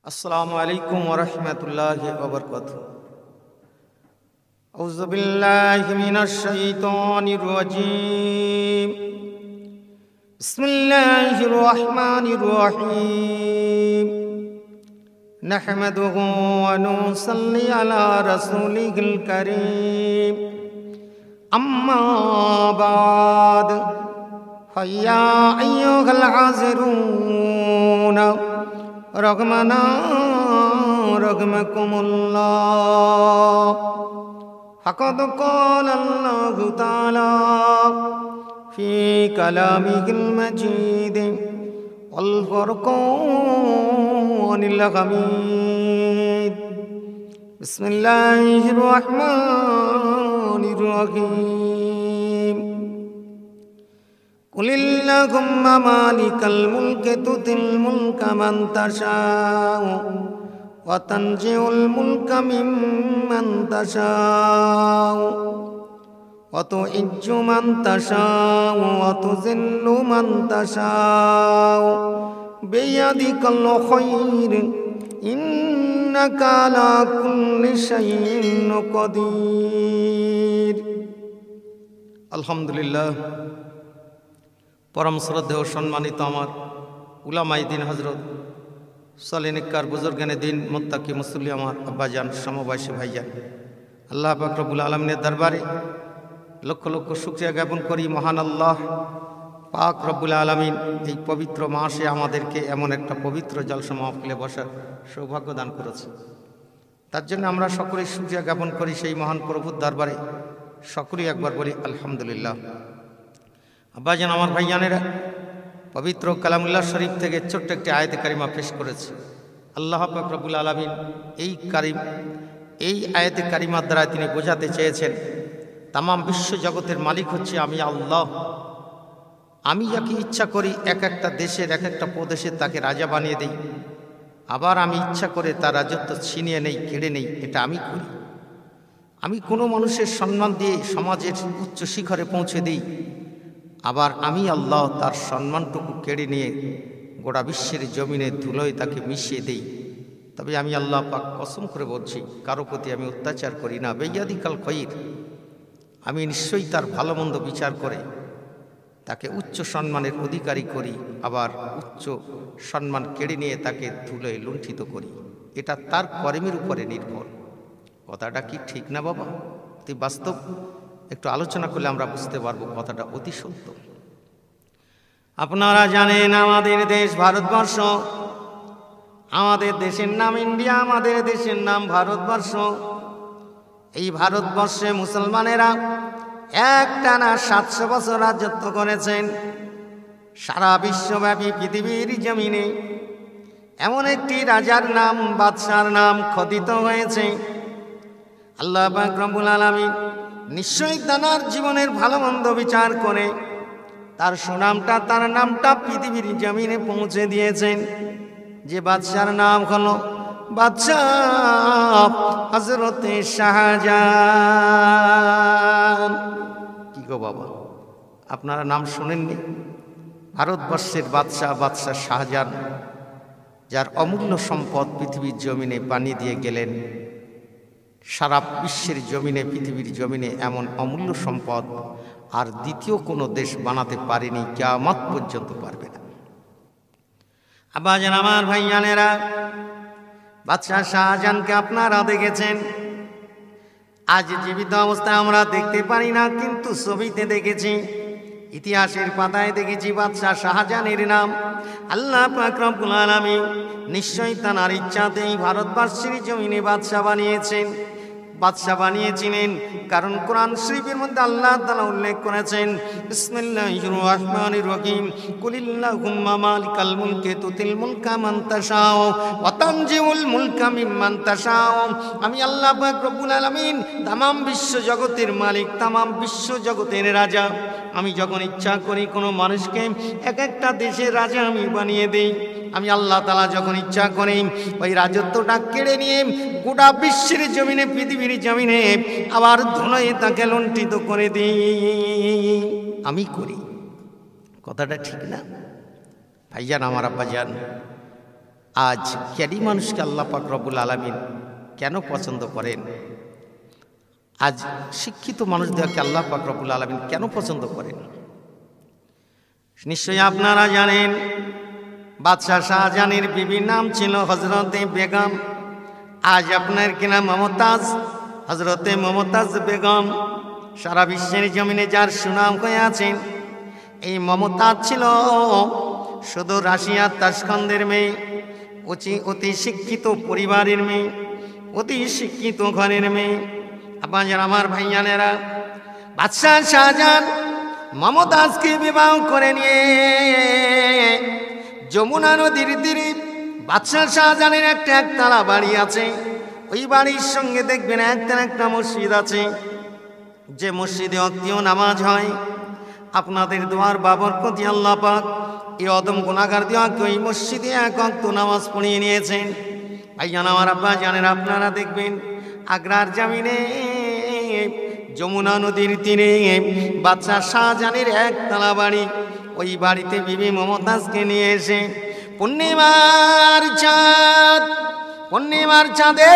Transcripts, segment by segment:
अस्सलामु अलैकुम वरहमतुल्लाहि वबरकातुहू। औज़ु बिल्लाहि मिनश शैतानिर रजीम। बिस्मिल्लाहिर रहमानिर रहीम। नहमदुहु व नुसल्ली अला रसूलिहिल करीम। अम्मा बाद फया अय्युहल हाज़िरून रग़मना रग़मकुमुल्लाह। फ़क़द क़ालल्लाहु तआला फ़ी कलामिहिल मजीद वल फ़ुरक़ानिल हमीद। बिस्मिल्लाहिर रहमानिर रहीम। कुलिल्लाहुम्मा मालिकल मुल्कि तुतिल मुल्का मन तशाउ व तंजिउल मुल्का मिम्मन तशाउ व तुइज्जु मन तशाउ व तुज़िल्लु मन तशाउ बियदिकल खैर इन्नका अला कुल्लि शैइन कदीर। अल्हम्दुलिल्लाह। परम श्रद्धेय और सम्मानित आमार उलामाए दीन हजरत सलेनिकार बुजुर्गाने दीन मुत्ताकी मुसल्ली आमार अब्बाजान समबयसी भाईजान, अल्लाह पाक रब्बुल आलामीनेर दरबारे लक्ष लक्ष शुक्रिया ज्ञापन करी। महान अल्लाह पाक रब्बुल आलामीन এই पवित्र मासे आमादेरके एमन एकटा पवित्र जलसा महफिले बसार सौभाग्य दान करेছেন। तार जन्य आमरा सकलेই शुक्रिया ज्ञापन करी সেই महान प्रभुर दरबारे। सकलेই एकबार बोली अल्हम्दुलिल्लाह। अब्बाजान आमार भाईजानेरा पवित्र कलामुल्लाह शरीफ থেকে ছোট্ট একটি আয়াতে কারিমা পেশ করেছে। আল্লাহ পাক রব্বুল আলামিন এই আয়াতে কারিমার দ্বারা তিনি বোঝাতে চেয়েছেন তাম বিশ্ব জগতের মালিক হচ্ছে আমি আল্লাহ। আমি যাকে ইচ্ছা করি এক একটা দেশের এক একটা প্রদেশে তাকে রাজা বানিয়ে দেই, আবার আমি ইচ্ছা করে তার রাজত্ব ছিনিয়ে নেই, কেড়ে নেই। এটা আমি করি। আমি কোনো মানুষের সম্মান দিয়ে সমাজের উচ্চ শিখরে পৌঁছে দিই, আবার আমি আল্লাহ তার সম্মানটুকু কেড়ে নিয়ে গোটা বিশ্বের জমিনে ধুলোয় তাকে মিশিয়ে দেই। তবে আমি আল্লাহ পাক কসম করে বলছি, কারো প্রতি আমি অত্যাচার করি না। বেয়াদিকাল খৈর, আমি নিশ্চয়ই তার ভালো মন্দ বিচার করে তাকে উচ্চ সম্মানের অধিকারী করি, আবার উচ্চ সম্মান কেড়ে নিয়ে তাকে ধুলোয় লুণ্ঠিত করি। এটা তার কর্মের উপরে নির্ভর। কথাটা কি ঠিক না বাবা? অতি বাস্তব। একটু আলোচনা করলে আমরা বুঝতে পারবো কথাটা অতি সত্য। আপনারা জানেন আমাদের দেশ ভারতবর্ষ, আমাদের দেশের নাম ইন্ডিয়া, আমাদের দেশের নাম ভারতবর্ষ। এই ভারতবর্ষে মুসলমানেরা একটানা 700 বছর রাজত্ব করেছেন। সারা বিশ্বব্যাপী পৃথিবীর জমিনে এমন একটি রাজার নাম, বাদশার নাম খোদিত হয়েছে। আল্লাহ পাক রব্বুল আলামিন নিশ্চয়ই তার জীবনের ভালো মন্দ বিচার করে তার সুনামটা, তার নামটা পৃথিবীর জমিনে পৌঁছে দিয়েছেন। যে বাদশার নাম হলো বাদশাহ হযরতে শাহজাহান। কি গো বাবা, আপনারা নাম শোনেননি? ভারতবর্ষের বাদশাহ শাহজাহান, যার অমূল্য সম্পদ পৃথিবীর জমিনে বানিয়ে দিয়ে গেলেন। সারা বিশ্বের জমিনে, পৃথিবীর জমিনে এমন অমূল্য সম্পদ আর দ্বিতীয় কোনো দেশ বানাতে পারেনি, কিয়ামত পর্যন্ত পারবে না। আব্বাজান আমার ভাইজানেরা, বাদশাহ শাহজাহানকে আপনারা দেখেছেন। আজ জীবিত অবস্থায় আমরা দেখতে পারি না, কিন্তু ছবিতে দেখেছি, ইতিহাসের পাতায় দেখেছি বাদশাহ শাহজাহানের নাম। আল্লাহ পাক রব্বুল আলামিন নিশ্চয়ই তার ইচ্ছাতেই ভারতবর্ষের জমিনে বাদশাহ বানিয়েছিলেন। কারণ কোরআন শরীফের মধ্যে আল্লাহ তাআলা উল্লেখ করেছেন, বিসমিল্লাহির রহমানির রহিম, কুলিল্লাহুম্মা মালিকাল মুলকি তুতিল মুলকা মান তাশাউ ওয়া তানজিউল মুলকা মিম্মান তাশাউ। আমি আল্লাহ পাক রব্বুল আলামিন তামাম বিশ্ব জগতের মালিক, তামাম বিশ্ব জগতের রাজা। আমি যখন ইচ্ছা করি কোনো মানুষকে এক একটা দেশের রাজা আমি বানিয়ে দেই। আমি আল্লাহ তাআলা যখন ইচ্ছা করি ওই রাজত্বটা কেড়ে নিয়ে গোটা বিশ্বের জমিনে, পৃথিবীর জমিনে আবার ধুলোয় তাকে লুণ্ঠিত করে দিই। আমি করি। কথাটা ঠিক না? ভাইজান আমার আব্বাজান, আজ জ্ঞানী মানুষকে আল্লাহ পাক রব্বুল আলামিন কেন পছন্দ করেন? আজ শিক্ষিত মানুষদেরকে আল্লাহ পাক রব্বুল আলামিন কেন পছন্দ করেন? নিশ্চয়ই আপনারা জানেন, বাদশাহ শাহজাহানের বিবির নাম ছিল হযরতে বেগম। আজ আপনার কিনা মমতাজ, হযরতে মমতাজ বেগম সারা বিশ্বের জমিনে যার সুনাম হয়ে আছেন। এই মমতাজ ছিল শুধু রাশিয়ার তাশখন্দের মেয়ে, অতি শিক্ষিত পরিবারের মেয়ে, অতি শিক্ষিত ঘরের মেয়ে। আপনার আমার ভাইয়ানেরা, বাদশাহ শাহজাহান মমতাজকে বিবাহ করে নিয়ে যমুনা নদীর তীরে বাদশাহ শাহজাহানের একটা একতলা বাড়ি আছে। ওই বাড়ির সঙ্গে দেখবেন একটা মসজিদ আছে, যে মসজিদে অক্তিও নামাজ হয়। আপনাদের দোয়ার বাবরকতি আল্লাহ পাক এই অদম গুনাহগার দিয়াকে ওই মসজিদে এক ওয়াক্ত নামাজ পড়িয়ে নিয়েছেন। ভাইজান আমার আব্বা জানেন, আপনারা দেখবেন আগ্রার জমিনে যমুনা নদীর তীরে বাদশাহ শাহজাহানের একতলা বাড়ি। ওই বাড়িতে বিবি মমতাজকে নিয়ে এসে পূর্ণিমার চাঁদে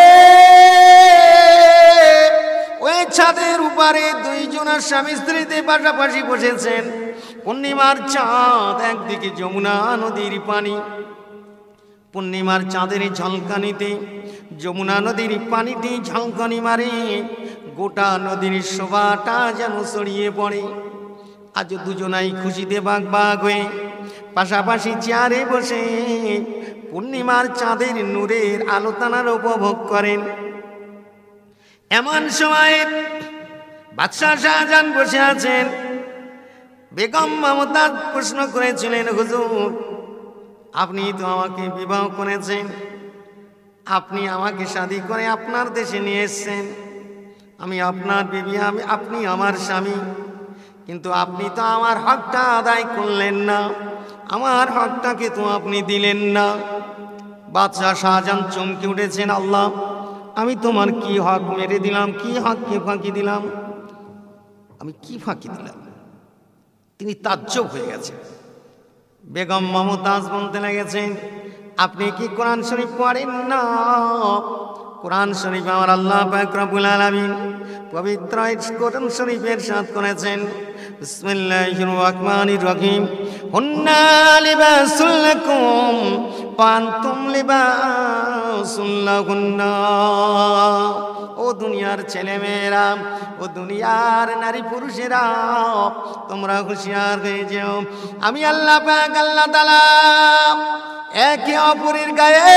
ওই ছাদের উপরে দুইজনের স্বামী স্ত্রীতে পাশাপাশি বসেছেন। পূর্ণিমার চাঁদ একদিকে, যমুনা নদীর পানি। পূর্ণিমার চাঁদের ঝলকানিতে যমুনা নদীর পানিতে ঝলকানি মারে, গোটা নদীর শোভাটা যেন ছড়িয়ে পড়ে। আজ দুজনাই খুশিতে বাগ হয়ে পাশাপাশি চেয়ারে বসে পূর্ণিমার চাঁদের নূরের আলোচনার উপভোগ করেন। এমন সময় বাদশাহ শাহজাহান বসে আছেন। বেগম মমতাজ প্রশ্ন করেছিলেন, হুজুর আপনি তো আমাকে বিবাহ করেছেন, আপনি আমাকে শাদী করে আপনার দেশে নিয়ে এসেছেন, আমি আপনার বিবি, আপনি আমার স্বামী, কিন্তু আপনি তো আমার হকটা আদায় করলেন না, আমার হকটাকে তো আপনি দিলেন না। বাদশাহ শাহজাহান চমকে উঠেছেন, আল্লাহ আমি তোমার কি হক মেরে দিলাম, কি হককে ফাঁকি দিলাম, আমি কি ফাঁকি দিলাম? তিনি তাজ্জব হয়ে গেছেন। বেগম মমতাজ বলতে লেগেছেন, আপনি কি কোরআন শরীফ পড়েন না? কোরআন শরীফ আমার আল্লাহ পাক রব্বুল আলামিন পবিত্র কোরআন শরীফের ইরশাদ করেছেন, বিসমিল্লাহির রহমানির রহিম, হুন্না লিবাসুল লাকুম ওয়া আনতুম লিবাসুল লাহুন্না। ও দুনিয়ার ছেলেমেয়েরা, ও দুনিয়ার নারী পুরুষেরা, তোমরা হুঁশিয়ার হয়ে যাও, আমি আল্লাহ পাক আল্লাহ তাআলা একে অপরের গায়ে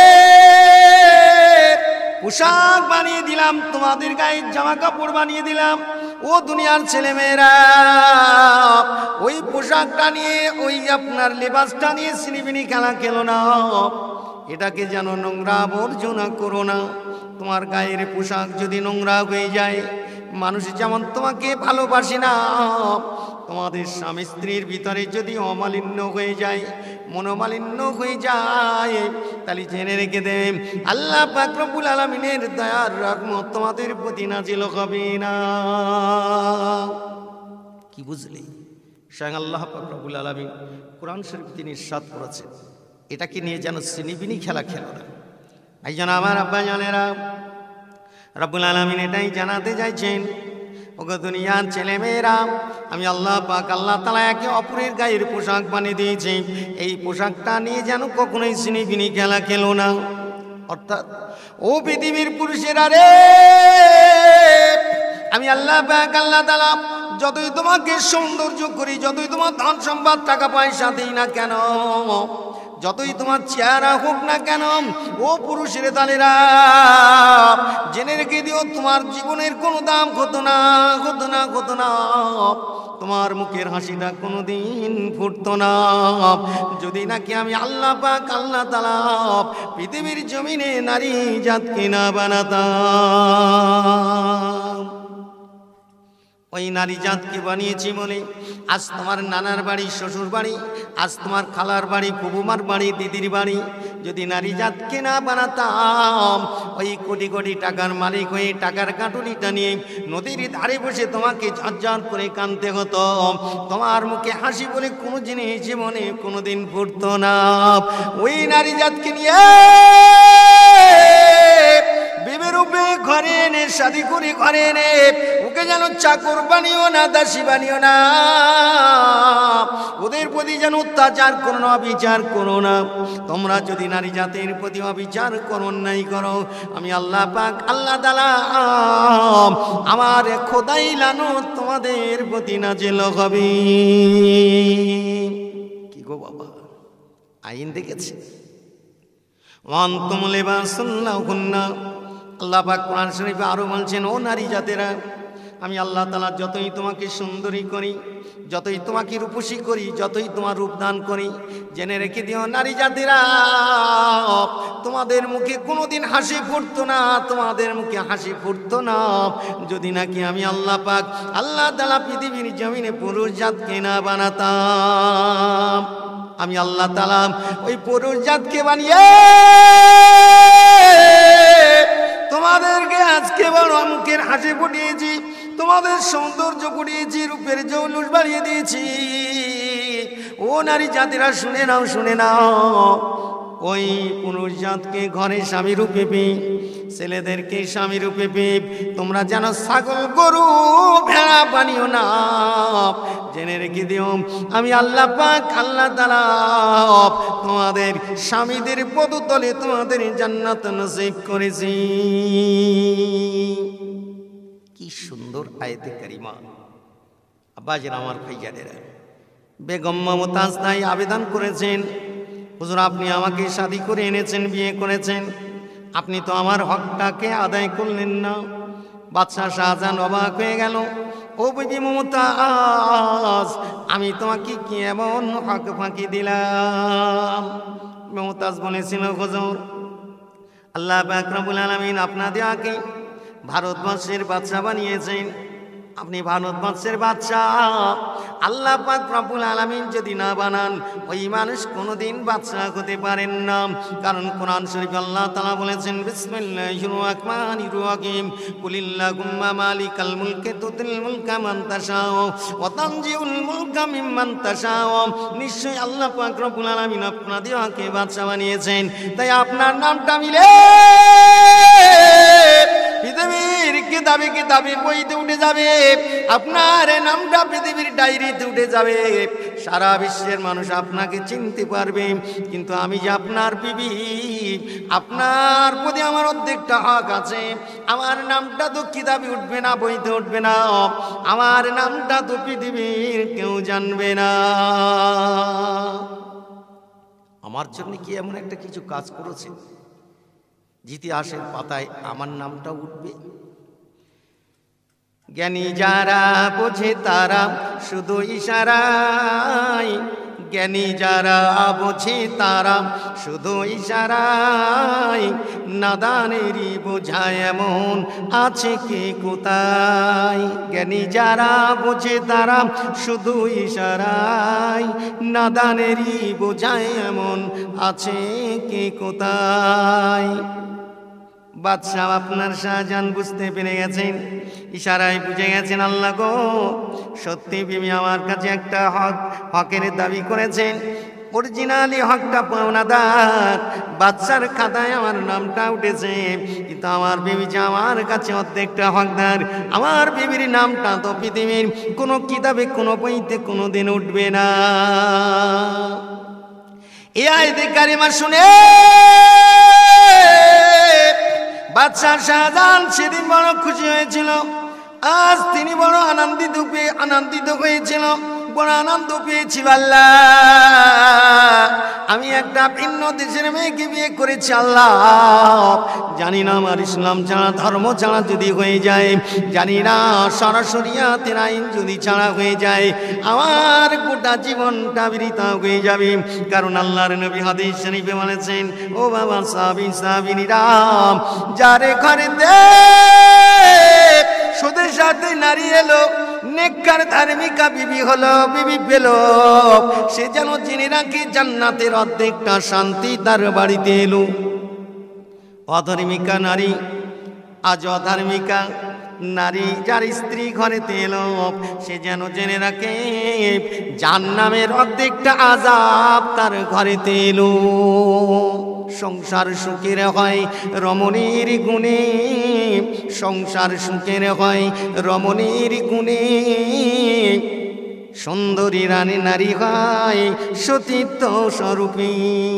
পোশাক বানিয়ে দিলাম, তোমাদের গায়ে জামা কাপড় বানিয়ে দিলাম। ও দুনিয়ার ছেলেমেয়েরা, ওই পোশাকটা নিয়ে, ওই আপনার লেবাসটা নিয়ে সিনিবিনি খেলা খেলো না, এটাকে যেন নোংরা আবর্জনা করো না। তোমার গায়ের পোশাক যদি নোংরা হয়ে যায়, মানুষ যেমন তোমাকে ভালোবাসে না, তোমাদের স্বামী স্ত্রীর ভিতরে যদি অমালিন্য হয়ে যায়, মনোমালিন্য হয়ে যায়, তাহলে জেনে রেখে দেন আল্লাহ পাক রব্বুল আলামিনের দয়ার রহমত তোমাদের প্রতি নাজিল হবে না। কি বুঝলি? স্বয়ং আল্লাহ পাক রব্বুল আলামিন কোরআন শরীফ তিনি ইরশাদ করেছেন, এটাকে নিয়ে যেন সিনিবিনি খেলা খেলো না। ভাইজান আমার আব্বা জানেরা, রব্বুল আলামিন এটাই জানাতে চাইছেন, ওগো দুনিয়ার ছেলেমেয়েরা, আমি আল্লাহ পাক আল্লাহ তাআলা একে অপরের গায়ের পোশাক বানিয়ে দিয়েছি, এই পোশাকটা নিয়ে যেন কখনোই সিনিবিনি খেলা খেলো না। অর্থাৎ ও পৃথিবীর পুরুষেরা রে, আমি আল্লাহ পাক আল্লাহ তাআলা যতই তোমাকে সৌন্দর্য করি, যতই তোমার ধন সম্পদ টাকা পয়সা দিই না কেন, যতই তোমার চেহারা হোক না কেন, ও পুরুষের দালেরা জেনে রেখে দিও, তোমার জীবনের কোনো দাম হতো না, তোমার মুখের হাসিটা কোনোদিন ফুটতো না, যদি নাকি আমি আল্লাহ পাক আল্লাহ তাআলা পৃথিবীর জমিনে নারী জাতকে না বানাতাম। ওই নারী জাতকে বানিয়েছি বলে আজ তোমার নানার বাড়ি, শ্বশুর বাড়ি, আজ তোমার খালার বাড়ি, ফুবুমার বাড়ি, দিদির বাড়ি যদি নারী জাতকে না বানাতাম, ওই কোটি কোটি টাকার মালিক হয়ে টাকার কাটুনিটা নিয়ে নদীর ধারে বসে তোমাকে ঝরঝর করে কাঁদতে হতো। তোমার মুখে হাসি বলে কোনো জিনিস জীবনে কোনোদিন ফুটতো না। ওই নারী জাতকে নিয়ে বিবির রূপে ঘরে এনে শাদি করে ঘরে এনে ওকে যেন চাকর বানিও না, দাসী বানিও না, ওদের প্রতি যেন অত্যাচার করো না, বিচার করো না। তোমরা যদি নারী জাতির প্রতি অবিচার করো, নাই করো, আমি আল্লাহ পাক আল্লাহ তাআলা আমার খোদাই লানত তোমাদের প্রতি নাযিল হবে। কি গো বাবা, আইন দেখেছে। ওয়ান্তুম লিবাসুন লাহুন্না, আল্লাহ পাক কোরআন শরীফে আরো বলছেন, ও নারী জাতেরা, আমি আল্লাহ তাআলা যতই তোমাকে সুন্দরী করি, যতই তোমাকে রূপসী করি, যতই তোমার রূপদান করি, জেনে রেখে দিও নারী জাতিরা, তোমাদের মুখে কোনোদিন হাসি ফুটতো না, তোমাদের মুখে হাসি ফুটতো না যদি নাকি আমি আল্লাহ পাক আল্লাহ তাআলা পৃথিবীর জমিনে পুরুষ জাতকে না বানাতাম। আমি আল্লাহ তাআলা ওই পুরুষ জাতকে বানিয়ে তোমাদেরকে আজকে বড় মুখের হাসি ফুটিয়েছি, তোমাদের সৌন্দর্য ফুটিয়েছি, রূপের জৌলুস বাড়িয়ে দিয়েছি। ও নারী জাতিরা শুনে নাও, শুনে নাও, ওই পুরুষ জাতকে ঘরে স্বামী রূপে পেয়ে, ছেলেদেরকে স্বামী রূপে পেয়ে তোমরা যেন ছাগল গরু ভেড়া বানিও না। জেনে রেখে দিও আমি আল্লাহ পাক আল্লাহ তাআলা তোমাদের স্বামীদের পদতলে তোমাদের জান্নাত নসিব করেছি। কি সুন্দর আয়াতে কারিমা। আব্বাজান আমার ভাইজানেরা, বেগম মমতাজ তাই আবেদন করেছেন, হুজুর আপনি আমাকে শাদী করে এনেছেন, বিয়ে করেছেন, আপনি তো আমার হকটাকে আদায় করলেন না। বাদশাহ শাহজাহান অবাক হয়ে গেল, ও বিবি মমতাজ, আমি তোমাকে কি এমন হক ফাঁকি দিলাম? মমতাজ বলেছিল, হুজুর আল্লাহ পাক রব্বুল আলামিন আপনাদেরকে ভারতবর্ষের বাদশা বানিয়েছেন, আপনি ভারতবর্ষের বাদশা। আল্লাহ পাক রব্বুল আলামিন যদি না বানান, ওই মানুষ কোনোদিন বাদশা হতে পারেন না। কারণ কোরআন শরীফে আল্লাহ তাআলা বলেছেন, বিসমিল্লাহির রহমানির রহিম, কুলিল্লাহুম্মা মালিকাল মুলকি তুতিল মুলকা মান তাশাউ ওয়া তানজিউল মুলকা মিম্মান তাশাউ। নিশ্চয়ই আল্লাহ পাক রব্বুল আলামিন আপনাদেরকে বাদশা বানিয়েছেন, তাই আপনার নামটা মিলে পৃথিবীর কিতাবে বইতে উঠে যাবে, আপনার নামটা পৃথিবীর ডায়েরিতে উঠে যাবে, সারা বিশ্বের মানুষ আপনাকে চিনতে পারবে। কিন্তু আমি যে আপনার বিবি, আপনার প্রতি আমার অর্ধেকটা হক আছে। আমার নামটা তো কিতাবে উঠবে না, বইতে উঠবে না, আমার নামটা তো পৃথিবীর কেউ জানবে না। আমার জন্য কি এমন একটা কিছু কাজ করেছে ইতিহাসের পাতায় আমার নামটা উঠবে? জ্ঞানী যারা বোঝে তারা শুধু ইশারায়, জ্ঞানী যারা বোঝে তারা শুধু ইশারায়, নাদানেরই বোঝা এমন আছে কে কোথায়। জ্ঞানী যারা বোঝে তারা শুধু ইশারায়, নাদানেরই বোঝা এমন আছে কে কোথায়। বাদশাহ আপনার শাহজাহান বুঝতে পেরে গেছেন, ইশারায় বুঝে গেছেন, আল্লাহ গো সত্যি বিবি আমার কাছে একটা হকের দাবি করেছেন, অরিজিনালি হকটা পাওনাদার, বাদশার খাতায় আমার নামটা উঠেছে, কিন্তু আমার বিবি যে আমার কাছে অর্ধেকটা হকদার। আমার বিবির নামটা তো পৃথিবীর কোনো কিতাবে কোনো বইতে কোনো দিন উঠবে না। এই আয়াতে কারিমা শুনে বাদশাহ শাহজাহান সেদিন বড় খুশি হয়েছিল, আজ তিনি বড় আনন্দিত হয়েছিল, বড় আনন্দ পেয়েছিল। আল্লাহ, আমি একটা ভিন্ন দেশের মেয়েকে বিয়ে করেছি। আল্লাহ, জানি না আমার ইসলাম ছাড়া, ধর্ম ছাড়া যদি হয়ে যায়, জানি না সরাসরিয়াতের আইন যদি ছাড়া হয়ে যায়, আমার গোটা জীবনটা বৃথা হয়ে যাবে। কারণ আল্লাহর নবী হাদিস শরীফে বলেছেন, ও বাবা সাহাবীরা, যারে ঘরে সুদের সাথে নারী এলো, নেককার ধার্মিকা বিবি হলো, বিবি পেল, সে যেন জেনে রাখে জান্নাতের অর্ধেকটা শান্তি তার বাড়িতে এলো। অধার্মিকা নারী, আজ অধার্মিকা নারী যার স্ত্রী ঘরেতে এলো, সে যেন জেনে রাখে জাহান্নামের অর্ধেকটা আযাব তার ঘরেতে এলো। সংসার সুখের হয় রমণীর গুণে, সংসার সুখের হয় রমণীর গুণে, সুন্দরী রানী নারী হয় সতীত্ব স্বরূপী।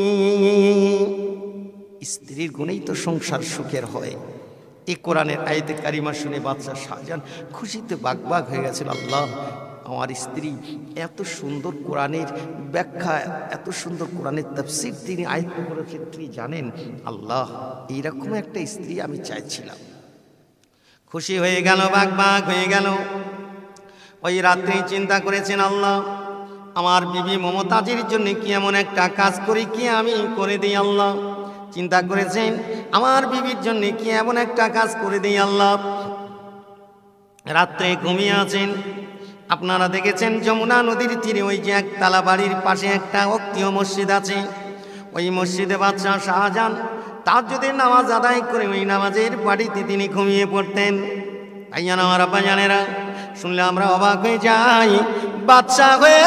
স্ত্রীর গুণেই তো সংসার সুখের হয়। এই কোরআনের আয়াতে কারিমা শুনে বাদশা শাহজাহান খুশিতে বাগবাগ হয়ে গেছিল। আল্লাহ, আমার স্ত্রী এত সুন্দর কোরআনের ব্যাখ্যা, এত সুন্দর কোরআনের তাফসীর তিনি আয়াত করেছেন, তিনি জানেন। আল্লাহ, এইরকম একটা স্ত্রী আমি চাইছিলাম। খুশি হয়ে গেল, বাগবাগ হয়ে গেল। ওই রাত্রে চিন্তা করেছেন, আল্লাহ, আমার বিবি মমতাজের জন্য কি এমন একটা কাজ করি কি আমি করে দিই আল্লাহ। চিন্তা করেছেন, আমার বিবির জন্য কি এমন একটা কাজ করে দিই আল্লাহ। রাত্রে ঘুমিয়ে আছেন। আপনারা দেখেছেন যমুনা নদীর তীরে ওই যে একতলা বাড়ির পাশে একটা অক্তীয় মসজিদ আছে, ওই মসজিদে বাদশা শাহজাহান তাহাজ্জুদের নামাজ আদায় করে ওই নামাজের বাড়িতে তিনি ঘুমিয়ে পড়তেন। ভাইয়া আমার আব্বা জানেরা, শুনলে আমরা অবাক হয়ে যাই। বাদশা হয়ে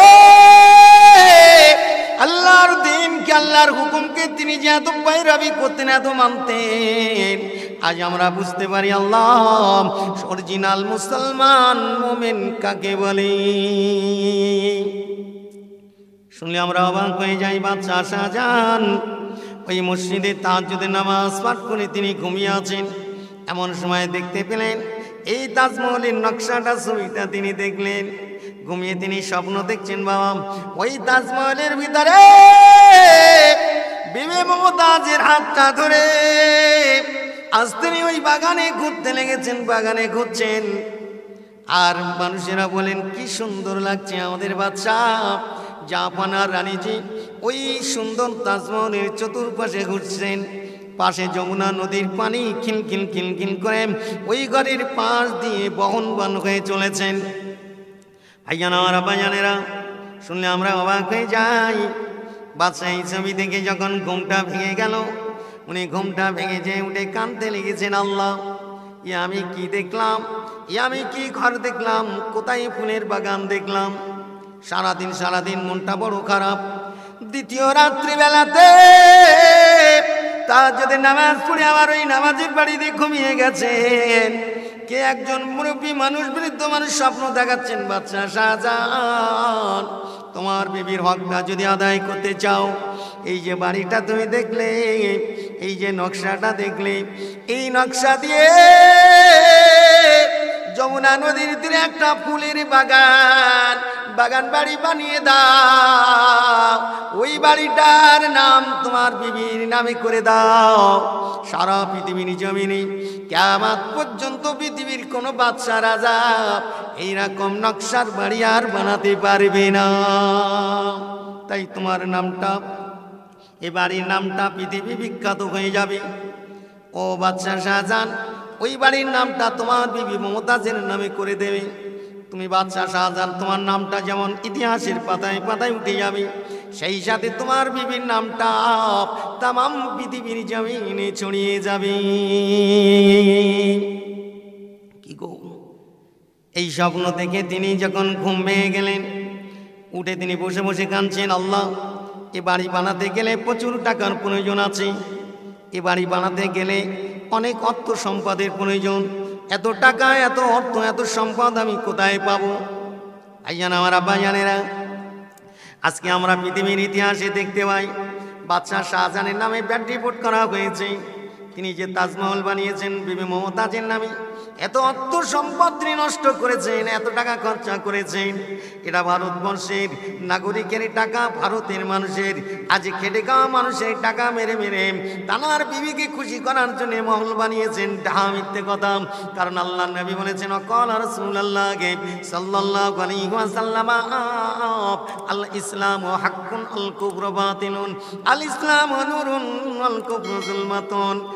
আল্লাহর দিনকে, আল্লাহর হুকুমকে তিনি যে এত পায়রাবি করতেন, এত মানতেন, আজ আমরা বুঝতে পারি আল্লাহ অরিজিনাল মুসলমান মুমিন কাকে বলে। শুনলে আমরা অবাক হয়ে যাই। বাদশা শাহজাহান ওই মসজিদে তাহাজ্জুদের নামাজ পাঠ করে তিনি ঘুমিয়ে আছেন। এমন সময় দেখতে পেলেন এই তাজমহলের নকশাটা, ছবিটা তিনি দেখলেন। ঘুমিয়ে তিনি স্বপ্ন দেখছেন, বাবা ওই তাজমহলের ভিতরে বিবি মমতাজের হাতটা ধরে আজ তিনি ওই বাগানে ঘুরতে লেগেছেন, বাগানে ঘুরছেন। আর মানুষেরা বলেন কি সুন্দর লাগছে আমাদের বাদশা জাহাপানার রানীজি ওই সুন্দর তাজমহলের চতুর্পাশে ঘুরছেন। পাশে যমুনা নদীর পানি খিলখিল খিলখিল করে ওই ঘরের পাশ দিয়ে বহনবান হয়ে চলেছেন। ভাইয়ানা আর আব্বাজানেরা, শুনলে আমরা অবাক হয়ে যাই। বাদশা এই ছবি দেখে যখন ঘুমটা ভেঙে গেল, উনি ঘুমটা ভেঙে যেয়ে উঠে কাঁদতে লেগেছেন। আল্লাহ, আমি কি দেখলাম, আমি কি ঘর দেখলাম, কোথায় ফুলের বাগান দেখলাম। সারাদিন মনটা বড় খারাপ। দ্বিতীয় রাত্রিবেলাতে তাহাজ্জুদের নামাজ পড়ে আবার ওই নামাজের বাড়িতে ঘুমিয়ে গেছেন। কে একজন মুরব্বী মানুষ, বৃদ্ধ মানুষ স্বপ্ন দেখাচ্ছেন, বাদশা শাহজাহান তোমার বিবির হকটা যদি আদায় করতে চাও, এই যে বাড়িটা তুমি দেখলে, এই যে নকশাটা দেখলে, এই নকশা দিয়ে যমুনা নদীর তীরে একটা ফুলের বাগান বাড়ি বানিয়ে দাও। ওই বাড়িটার নাম তোমার বিবির নামে করে দাও। সারা পৃথিবীর জমিনে কিয়ামত পর্যন্ত পৃথিবীর কোনো বাদশা রাজা এইরকম নকশার বাড়ি আর বানাতে পারবে না। তাই তোমার নামটা, এ বাড়ির নামটা পৃথিবী বিখ্যাত হয়ে যাবে। ও বাদশা শাহজাহান, ওই বাড়ির নামটা তোমার বিবি মমতাজের নামে করে দেবে। তুমি বাদশা শাহজাহান, তোমার নামটা যেমন ইতিহাসের পাতায় পাতায় উঠে যাবে, সেই সাথে তোমার বিবির নামটা তামাম পৃথিবীর জমিনে ছড়িয়ে যাবে। কি গো, এই স্বপ্ন দেখে তিনি যখন ঘুম ভেঙে গেলেন, উঠে তিনি বসে বসে কাঁদছেন। আল্লাহ, এ বাড়ি বানাতে গেলে প্রচুর টাকার প্রয়োজন আছে। এ বাড়ি বানাতে গেলে অনেক অর্থ সম্পদের প্রয়োজন। এত টাকা, এত অর্থ, এত সম্পদ আমি কোথায় পাবো? ভাইজান আমার আব্বাজানেরা, আজকে আমরা পৃথিবীর ইতিহাসে দেখতে পাই বাদশা শাহজাহানের নামে ব্যাড রিপোর্ট করা হয়েছে। তিনি যে তাজমহল বানিয়েছেন বিবি মমতাজের নামে, এত অর্থ সম্পদ তিনি নষ্ট করেছেন, এত টাকা খরচা করেছেন। এটা ভারতবর্ষের নাগরিকের টাকা, ভারতের মানুষের, আজ খেটে খাওয়া মানুষের টাকা মেরে মেরে তানার বিবিকে খুশি করার জন্য মহল বানিয়েছেন। ডাহা মিথ্যে কথা। কারণ আল্লাহ নবী বলেছেন, অকল রাসূলুল্লাহ সাল্লাল্লাহু আলাইহি ওয়াসাল্লাম, আল ইসলামু হাক্কুন আল কুফরু বাতিলুন, আল ইসলামু নূরুন আল কুফরু যুলমাতুন।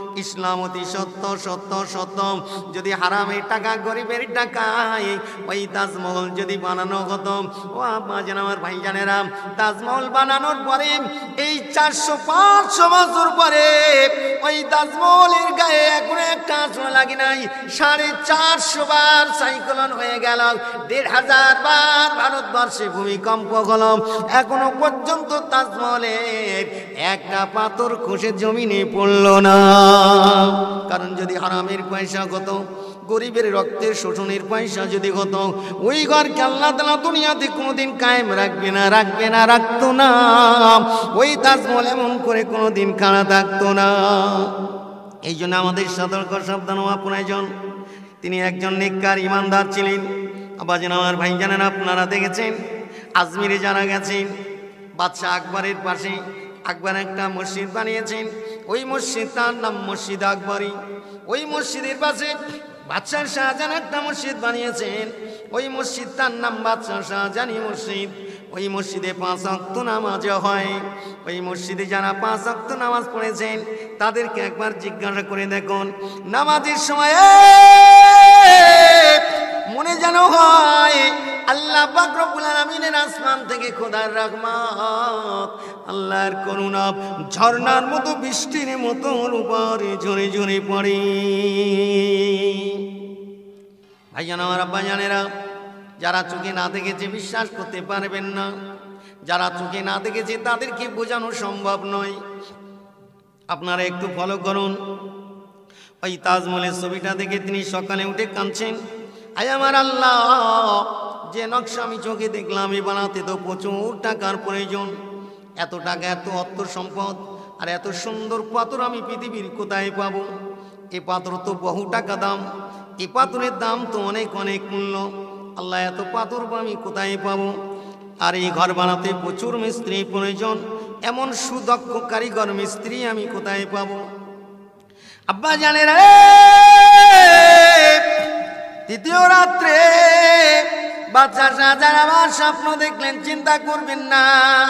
ইসলাম অতি সত্য সত্য সত্য। যদি হারামের টাকা গরিবের টাকায় ওই তাজমহল যদি বানানো হতো, ও আব্বাজান আমার ভাইজানেরা, তাজমহল বানানোর পরে এই 400-500 বছর পরে ওই তাজমহলের গায়ে এখন একটা আঁচড় লাগে নাই, 450 বার সাইক্লোন হয়ে গেল, 1500 বার ভারতবর্ষে ভূমিকম্প হলো, এখনো পর্যন্ত তাজমহলের একটা পাথর খসে জমিনে পড়ল না। কারণ যদি হারামের পয়সা হতো, গরিবের রক্তের শোষণের পয়সা যদি হতো, ওই ঘরকে আল্লাহ তাআলা দুনিয়াতে কোনোদিন কায়েম রাখবে না, রাখতো না। ওই তাজমহল এমন করে কোনোদিন খাড়া থাকতো না। এই জন্য আমাদের সতর্ক সাবধান হওয়া প্রয়োজন। তিনি একজন নেককার ইমানদার ছিলেন। আব্বাজান আমার ভাইজানেরা, আপনারা দেখেছেন আজমিরে যারা গেছেন, বাদশাহ আকবরের পাশে আকবর একটা মসজিদ বানিয়েছেন। ওই মসজিদ তার নাম মসজিদ আকবরী। ওই মসজিদের পাশে বাদশাহ শাহজাহান একটা মসজিদ বানিয়েছেন। ওই মসজিদ তার নাম বাদশাহ শাহজাহানি মসজিদ। ওই মসজিদে 5 ওয়াক্ত নামাজ হয়। ওই মসজিদে যারা 5 ওয়াক্ত নামাজ পড়েছেন তাদেরকে একবার জিজ্ঞাসা করে দেখুন, নামাজের সময় মনে যেন হয় আল্লাহ পাক রব্বুল আলামিনের আসমান থেকে খোদার রহমত, আল্লাহর করুণা ঝর্ণার মতো বৃষ্টির মতো উপরে ঝরে ঝরে পড়ে। ভাইজান আমার আব্বাজানেরা, যারা চোখে না দেখেছে বিশ্বাস করতে পারবেন না। যারা চোখে না দেখেছে তাদেরকে বোঝানো সম্ভব নয়। আপনারা একটু ফলো করুন। ওই তাজমহলের ছবিটা দেখে তিনি সকালে উঠে কাঁদছেন, আয় আমার আল্লাহ, যে নকশা আমি চোখে দেখলাম এ বানাতে তো প্রচুর টাকার প্রয়োজন। এত টাকা, এত অর্থ সম্পদ আর এত সুন্দর পাথর আমি পৃথিবীর কোথায় পাবো? এ পাথর তো বহু টাকা দাম, এ পাথরের দাম তো অনেক অনেক মূল্য। আল্লাহ, এত পাথর আমি কোথায় পাবো? আর এই ঘর বানাতে প্রচুর মিস্ত্রি প্রয়োজন, এমন সুদক্ষ কারিগর মিস্ত্রি আমি কোথায় পাবো? আব্বাজানেরা, তৃতীয় রাত্রে বাদশাহ শাহজাহান আবার স্বপ্ন দেখলেন। চিন্তা করবেন না,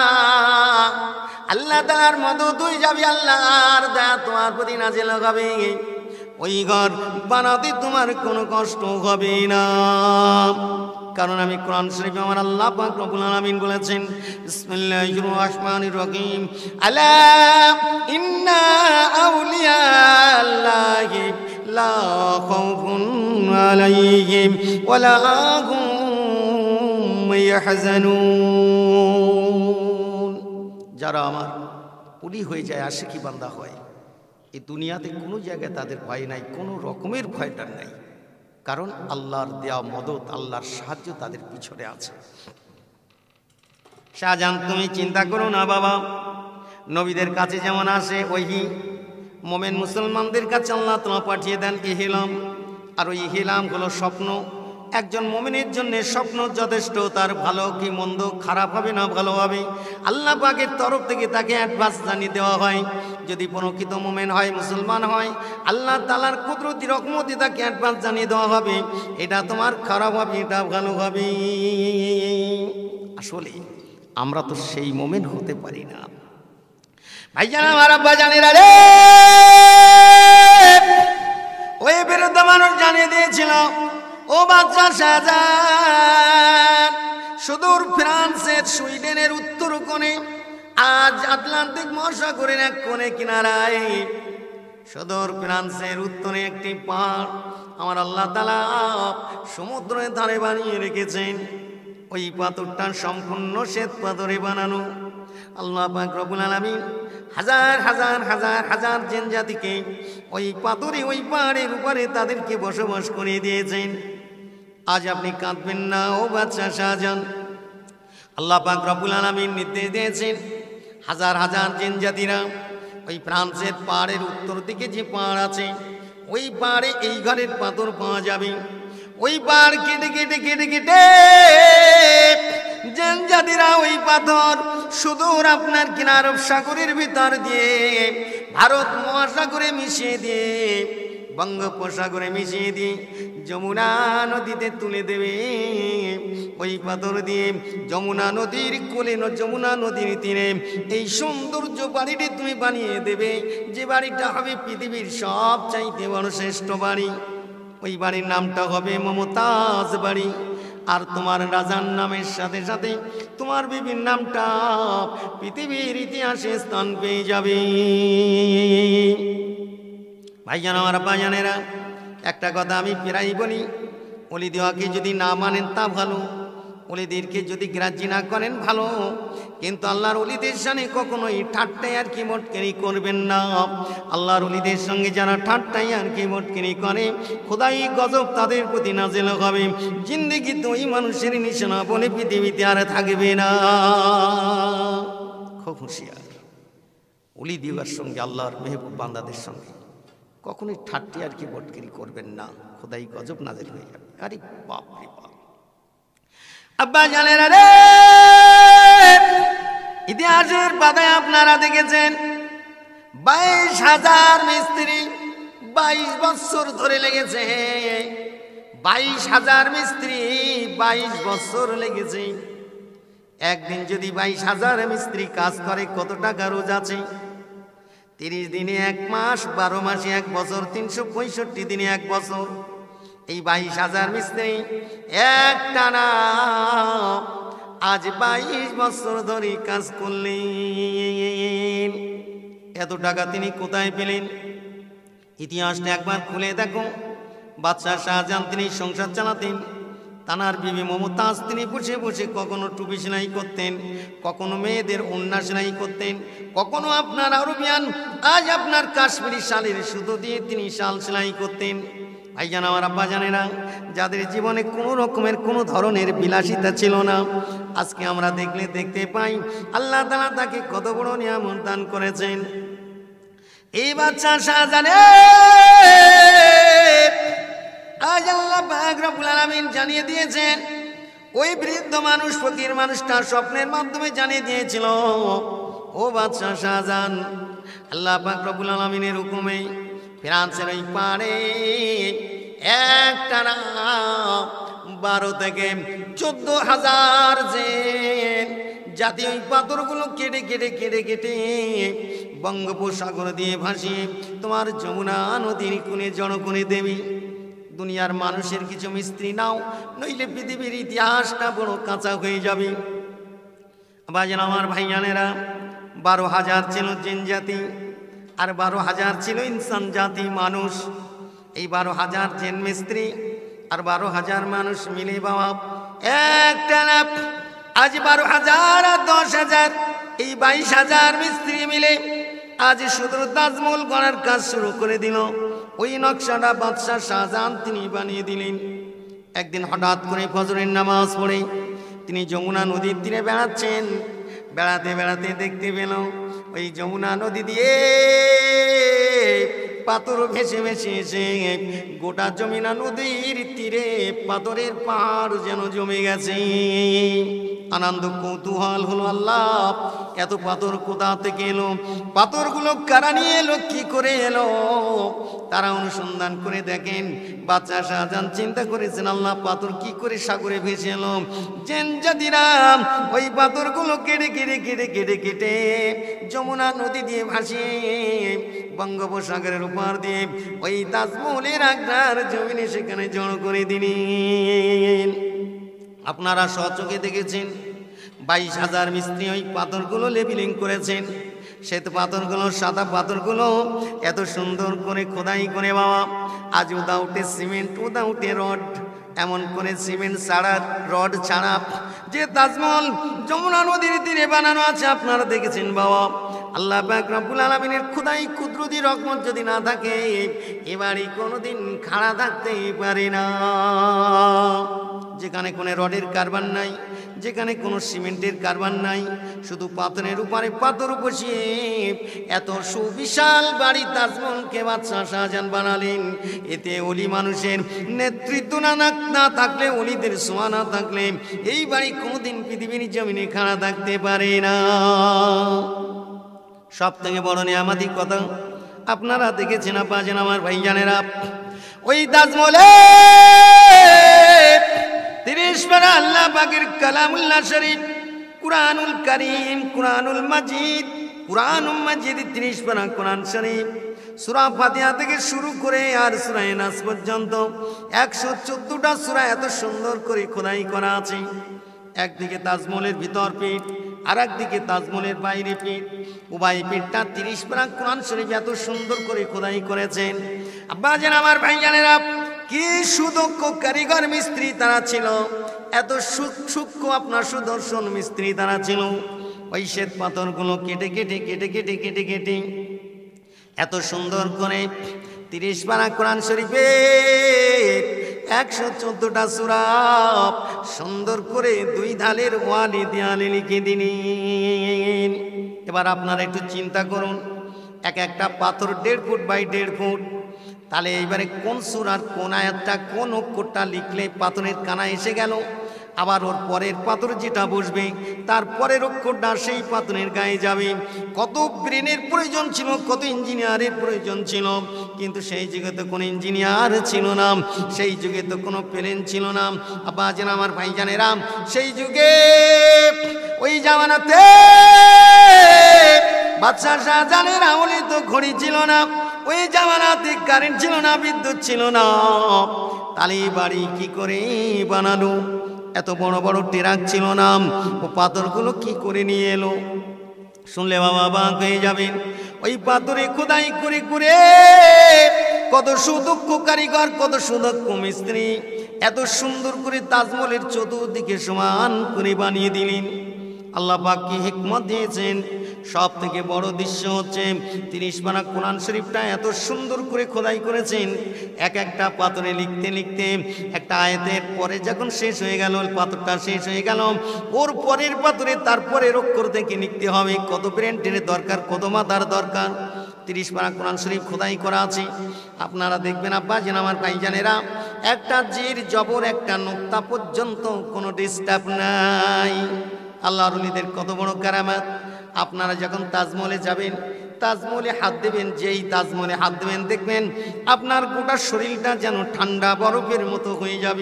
আল্লাহ তাআলার মদদ হয়ে যাবে, আল্লাহর দয়া তোমার প্রতি নাযিল হবে। ওই ঘর বানাতে তোমার কোনো কষ্ট হবে না। কারণ আমি কোরআন শরীফে আমার আল্লাহ পাক রব্বুল আলামিন বলেছেন, বিসমিল্লাহির রহমানির রহিম, আলা ইন্না আউলিয়া আল্লাহি লা খাউফুন আলাইহিম ওয়ালা হুম ইয়াহজানুন। যারা আমার ওলি হয়ে যায়, আশিকি বান্দা হয়, এই দুনিয়াতে কোনো জায়গায় তাদের ভয় নাই, কোনো রকমের ভয়টা নাই। কারণ আল্লাহর দেওয়া মদত, আল্লাহর সাহায্য তাদের পিছনে আছে। শাহজাহান, তুমি চিন্তা করো না বাবা। নবীদের কাছে যেমন আসে ওহি, মোমেন মুসলমানদের কাছে আল্লাহ তাআলা পাঠিয়ে দেন ইহলাম। আর ওই ইহলাম হলো স্বপ্ন। একজন মোমেনের জন্য স্বপ্ন যথেষ্ট। তার ভালো কি মন্দ, খারাপ হবে না ভালো হবে, আল্লাহ পাকের তরফ থেকে তাকে অ্যাডভান্স জানিয়ে দেওয়া হয়। যদি প্রকৃত মোমেন হয়, মুসলমান হয়, আল্লাহ তাআলার কুদরতি রহমতে তাকে অ্যাডভান্স জানিয়ে দেওয়া হবে, এটা তোমার খারাপ হবে, এটা ভালো হবে। আসলে আমরা তো সেই মোমেন হতে পারি না। ভাইজান আমার আব্বাজানেরা রে, ওই বিরুদ্ধ মানুষ জানিয়ে দিয়েছিল, ও বাদশাহ শাহজাহান, সুদূর ফ্রান্সের সুইডেনের উত্তর কোণে, আজ আটলান্টিক মহাসাগরের এক কোণে কিনারায়, সুদূর ফ্রান্সের উত্তরে একটি পাহাড় আমার আল্লাহ তাআলা সমুদ্রের ধারে বানিয়ে রেখেছেন। ওই পাথরটা সম্পূর্ণ শ্বেত পাথরে বানানো। আল্লাহ পাক রব্বুল আলামিন হাজার হাজার হাজার হাজার জিন জাতিকে ওই পাথরে, ওই পাহাড়ের উপরে তাদেরকে বসবাস করে দিয়েছেন। আজ আপনি কাঁদবেন না ও বাদশাহ শাহজাহান। আল্লাহ পাক রব্বুল আলামিন নির্দেশ দিয়েছেন, হাজার হাজার জিন জাতিরা ওই ফ্রান্সের পাহাড়ের উত্তর দিকে যে পাহাড় আছে, ওই পাহাড়ে এই ঘরের পাথর পাওয়া যাবে। ওই পাহাড় কেটে কেটে কেটে কেটে জিন জাতিরা ওই পাথর সুদূর আপনার কিনা আরব সাগরের ভিতর দিয়ে, ভারত মহাসাগরে মিশিয়ে দিয়ে, বঙ্গোপসাগরে মিশিয়ে দিয়ে যমুনা নদীতে তুলে দেবে। ওই পাথর দিয়ে যমুনা নদীর কোলে, যমুনা নদীর তীরে এই সৌন্দর্য বাড়িটি তুমি তুমি বানিয়ে দেবে, যে বাড়িটা হবে পৃথিবীর সবচাইতে বড় শ্রেষ্ঠ বাড়ি, ওই বাড়ির নামটা হবে মমতাজ বাড়ি। আর তোমার রাজার নামের সাথে সাথে তোমার বিবির নামটা পৃথিবীর ইতিহাসে স্থান পেয়ে যাবে। ভাইজান আমার ভাইজানেরা, একটা কথা আমি প্রায়ই বলি, অলি দেওয়াকে যদি না মানেন তা ভালো, অলিদেরকে যদি গ্রাহ্য না করেন ভালো, কিন্তু আল্লাহর অলিদের সামনে কখনোই ঠাট্টাই আর কি মটকেরি করবেন না। আল্লাহর অলিদের সঙ্গে যারা ঠাট্টাই আর কি মটকেরি করে, খোদাই গজব তাদের প্রতি নাযিল হবে। জিন্দেগি তো ওই মানুষের নিশানা বলে পৃথিবীতে আর থাকবে না। খুব হুঁশিয়ার, অলি দেওয়ার সঙ্গে আল্লাহর মেহবুব বান্দাদের সঙ্গে কখনোই ঠাট্টি আর কি মটকেরি করবেন না, খোদাই গজব নাযিল হয়ে যাবে। আরে বাপ রে বাপ! আব্বা জানেন রে, ইতিহাসের পাতায় আপনারা দেখেছেন 22,000 মিস্ত্রি 22 বছর ধরে লেগেছে। 22,000 মিস্ত্রি 22 বছর লেগেছে। একদিন যদি 22,000 মিস্ত্রি কাজ করে কত টাকা রোজ আছে? 30 দিনে 1 মাস, 12 মাসে 1 বছর, 365 দিনে 1 বছর। এই 22,000 মিস্ত্রি একটানা আজ 22 বছর ধরে কাজ করলেন। এত টাকা তিনি কোথায় পেলেন? ইতিহাসটা একবার খুলে দেখো। বাদশাহ শাহজাহান তিনি সংসার চালাতেন, তানার বিবি মমতাজ তিনি বসে বসে কখনো টুপি সেলাই করতেন, কখনো মেয়েদের ওড়না সেলাই করতেন, কখনো আপনার আরবিয়ান আজ আপনার কাশ্মীরি শালের সুতো দিয়ে তিনি শাল সেলাই করতেন। ভাইজান আমার আব্বা জানেরা, যাদের জীবনে কোনো রকমের কোনো ধরনের বিলাসিতা ছিল না, আজকে আমরা দেখতে পাই আল্লাহ তাআলা তাকে কত বড় নিয়ামত দান করেছেন। এই বাদশা শাহজাহান আজ আল্লাহ পাক রব্বুল আলামিন জানিয়ে দিয়েছেন, ওই বৃদ্ধ মানুষ ফকির মানুষটা স্বপ্নের মাধ্যমে জানিয়ে দিয়েছিল, ও বাদশা শাহজাহান, আল্লাহ পাক রব্বুল আলামিনের হুকুমে ফ্রান্সের ওই পাড়ে একটানা 12 থেকে 14,000 যে জাতি ওই পাথরগুলো কেটে কেটে কেটে কেটে বঙ্গোপসাগর দিয়ে ভাসিয়ে তোমার যমুনা নদীর কোণে জনকোণে দেবী। দুনিয়ার মানুষের কিছু মিস্ত্রি নাও, নইলে পৃথিবীর ইতিহাসটা বড় কাঁচা হয়ে যাবে। বাজান আমার ভাইজানেরা, 12,000 ছিল জিন জাতি আর 12,000 ছিল ইনসান জাতি মানুষ। এই 12,000 জিন মিস্ত্রি আর 12,000 মানুষ মিলে বাবা একটানা আজ 12,000 আর 10,000 এই 22,000 মিস্ত্রি মিলে আজ শুধু তাজমহল করার কাজ শুরু করে দিল। ওই নকশাটা বাদশাহ শাহজাহান তিনি বানিয়ে দিলেন। একদিন হঠাৎ করে ফজরের নামাজ পড়ে তিনি যমুনা নদীর তীরে বেড়াচ্ছেন। বেড়াতে বেড়াতে দেখতে পেল ওই যমুনা নদী দিয়ে পাথর ভেসে ভেসে এসে গোটা যমুনা নদীর তীরে পাথরের পাহাড় যেন জমে গেছে। আনন্দ কৌতূহল হলো, আল্লাহ এত পাথর কোথা থেকে এলো? পাথরগুলো কারা নিয়ে এলো, কি করে এলো? তারা অনুসন্ধান করে দেখেন, বাদশা শাহজাহান চিন্তা করেছেন, আল্লাহ পাথর কি করে সাগরে ভেসে এলো? জেন জাতিরা ওই পাথরগুলো কেটে কেটে কেটে কেটে কেটে যমুনা নদী দিয়ে ভাসিয়ে বঙ্গোপসাগরের উপর দিয়ে ওই তাজমহলের আগ্রার জমিনে সেখানে জড়ো করে দিলেন। আপনারা সচোখে দেখেছেন 22,000 মিস্ত্রি ওই পাথরগুলো লেবেলিং করেছেন। শ্বেত পাথরগুলো, সাদা পাথরগুলো এত সুন্দর করে খোদাই করে বাবা আজ উদা উঠে সিমেন্ট, উদা উঠে রড, এমন করে সিমেন্ট ছাড়া রড ছাড়া যে তাজমহল যমুনা নদীর তীরে বানানো আছে আপনারা দেখেছেন বাবা। আল্লাহ পাক রব্বুল আলামিনের খোদাই কুদরতি রহমত যদি না থাকে এবারই কোনোদিন খাড়া থাকতে পারে না। যেখানে কোনো রডের কারবার নাই, যেখানে কোনো সিমেন্টের কারবার নাই, শুধু পাথরের উপরে পাথর বসিয়ে এত সুবিশাল বাড়ি তাজমহলকে বাদশা শাহজাহান বানালেন। এতে অলি মানুষের নেতৃত্ব না থাকলে, অলিদের ছোঁয়া না থাকলে এই বাড়ি কোনোদিন পৃথিবীর জমিনে খাড়া থাকতে পারে না। সব থেকে বড় নিয়ামতের কথা আপনারা দেখেছেন আব্বাজান আমার ভাইজানেরা, ওই তাজমহলে 30 পারা আল্লাহ পাকের কালামুল্লাহ শরীফ, কুরআনুল কারীম, কুরআনুল মাজিদ কুরআনুল মাজিদ 30 পারা কোরআন শরীফ সূরা ফাতিহা থেকে শুরু করে আর সূরা নাস পর্যন্ত 114টা সূরা এত সুন্দর করে খোদাই করা আছে। একদিকে তাজমহলের ভিতর পিঠ, আর একদিকে তাজমহলের বাইরে পিঠ, উভয় পিঠটা 30 পারা কোরআন শরীফ এত সুন্দর করে খোদাই করেছেন। আব্বাজান আমার ভাইজানেরা, কি সুদক্ষ কারিগর মিস্ত্রি তারা ছিল, এত সূক্ষ্ম আপনার সুদর্শন মিস্ত্রি তারা ছিল। ওই শ্বেত পাথরগুলো কেটে কেটে কেটে কেটে কেটে কেটে এত সুন্দর করে 30 পারা কোরআন শরীফে 114টা সূরা সুন্দর করে 2 ধালের ওয়ালি দেয়ালে লিখে দিলেন। এবার আপনারা একটু চিন্তা করুন, এক একটা পাথর 1.5 ফুট বাই 1.5 ফুট, তাহলে এইবারে কোন সূরার কোন আয়াতটা কোন অক্ষরটা লিখলে পাথরের কানা এসে গেল, আবার ওর পরের পাথর যেটা বসবে তার পরের অক্ষরটা সেই পাথরের গায়ে যাবে। কত ব্রেনের প্রয়োজন ছিল, কত ইঞ্জিনিয়ারের প্রয়োজন ছিল, কিন্তু সেই যুগে তো কোনো ইঞ্জিনিয়ার ছিল না, সেই যুগে তো কোনো প্লেন ছিল না। আব্বাজান আমার ভাইজানেরা, সেই যুগে ওই জামানাতে বাদশা শাহজাহানের আমলে তো ঘড়ি ছিল না, ওই জামানাতে কারেন্ট ছিল না, বিদ্যুৎ ছিল না, তাহলে বাড়ি কি করে বানালো? এত বড় বড় ট্রাক ছিল না, ও পাথরগুলো কি করে নিয়ে এলো? শুনলে বাবা বাক হয়ে যাবেন। ওই পাথরে খোদাই করে করে কত সুদক্ষ কারিগর, কত সুদক্ষ মিস্ত্রি এত সুন্দর করে তাজমহলের চতুর্দিকে সমান করে বানিয়ে দিলেন। আল্লাহ পাক কি হিকমত দিয়েছেন। সব থেকে বড় দৃশ্য হচ্ছে 30 পারা কোরআন শরীফটা এত সুন্দর করে খোদাই করেছেন। এক একটা পাথরে লিখতে লিখতে একটা আয়াতের পরে যখন শেষ হয়ে গেল, পাথরটা শেষ হয়ে গেল, ওর পরের পাথরে তারপরের অক্ষর থেকে লিখতে হবে। কত ব্রেনের দরকার, কত মাথার দরকার। 30 পারা কোরআন শরীফ খোদাই করা আছে। আপনারা দেখবেন আব্বাজান আমার ভাইজানেরা, একটা জির জবর একটা নোক্তা পর্যন্ত কোনো ডিস্টার্ব নাই। আল্লাহর ওলিদের কত বড় কারামাত। আপনারা যখন তাজমহলে যাবেন, তাজমহলে হাত দেবেন, যেই তাজমহলে হাত দেবেন দেখবেন আপনার গোটা শরীরটা যেন ঠান্ডা বরফের মতো হয়ে যাবে।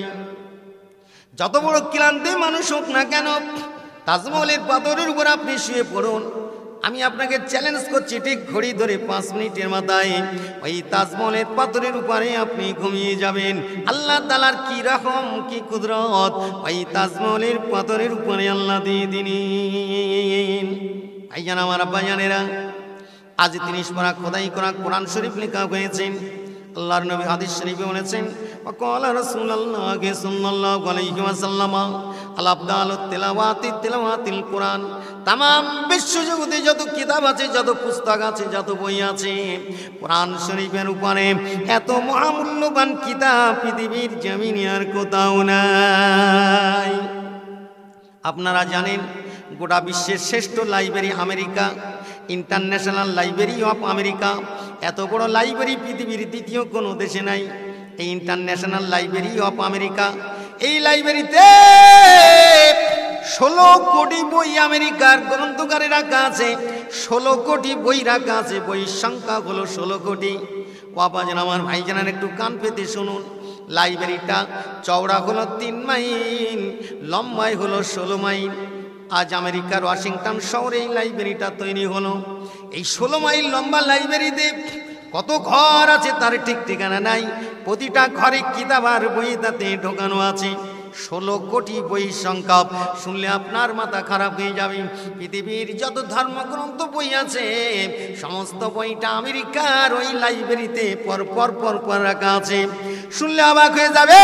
যত বড় ক্লান্তি মানুষ হোক না কেন, তাজমহলের পাথরের উপর আপনি শুয়ে পড়ুন, আমি আপনাকে চ্যালেঞ্জ করছি, ঠিক ঘড়ি ধরে 5 মিনিটের মাথায় ওই তাজমহলের পাথরের উপরে আপনি ঘুমিয়ে যাবেন। আল্লাহ তাআলার কি রকম কি কুদরত ওই তাজমহলের পাথরের উপরে আল্লাহ দিয়ে দিলেন। ভাইজান আমার আব্বাজানেরা, আজ 30 পারা খোদাই করা কোরআন শরীফ লেখা হয়েছে। আল্লাহর নবী হাদিস শরীফে বলেছেন, ওয়াকালা রাসূলুল্লাহ সাল্লাল্লাহু আলাইহি ওয়াসাল্লাম আল আফদালুত তিলাওয়াতিল কোরআন। तमाम বিশ্বজগতে যত কিতাব আছে, যত পুস্তক আছে, যত বই আছে, কোরআন শরীফের উপরে এত মহামূল্যবান কিতাব পৃথিবীর জমিনে আর কোথাও নাই। আপনারা জানেন গোটা বিশ্বের শ্রেষ্ঠ library America, international library of America. এত বড় লাইব্রেরি পৃথিবীর দ্বিতীয় কোনো দেশে নাই। এই ইন্টারন্যাশনাল লাইব্রেরি অফ আমেরিকা, এই লাইব্রেরিতে 16 কোটি বই আমেরিকার গ্রন্থগারে রাখা আছে। 16 কোটি বই রাখা আছে, বইয়ের সংখ্যা হলো 16 কোটি। ওয়াবাজান আমার ভাইজানের একটু কান পেতে শুনুন। লাইব্রেরিটা চওড়া হলো 3 মাইল, লম্বাই হলো 16 মাইল। আজ আমেরিকার ওয়াশিংটন শহরে এই লাইব্রেরিটা তৈরি হলো। এই 16 মাইল লম্বা লাইব্রেরিতে কত ঘর আছে তার ঠিক ঠিকানা নাই। প্রতিটা ঘরে কিতাব আর বই তাতে ঢোকানো আছে। 16 কোটি বই সংখ্যা শুনলে আপনার মাথা খারাপ হয়ে যাবে। পৃথিবীর যত ধর্মগ্রন্থ বই আছে সমস্ত বইটা আমেরিকার ওই লাইব্রেরিতে পর পর পর পর রাখা আছে। শুনলে অবাক হয়ে যাবে।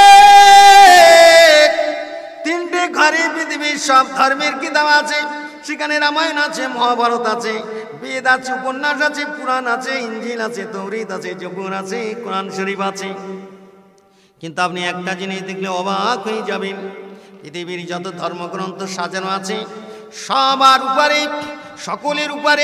3টে ঘরে পৃথিবীর সব ধর্মের কিতাব আছে। সেখানে রামায়ণ আছে, মহাভারত আছে, বেদ আছে, উপন্যাস আছে, পুরাণ আছে, ইঞ্জিল আছে, তৌরাত আছে, জবুর আছে, কোরআন শরীফ আছে। কিন্তু আপনি একটা জিনিস দেখলে অবাক হয়ে যাবেন, পৃথিবীর যত ধর্মগ্রন্থ সাজানো আছে সবার উপরে, সকলের উপরে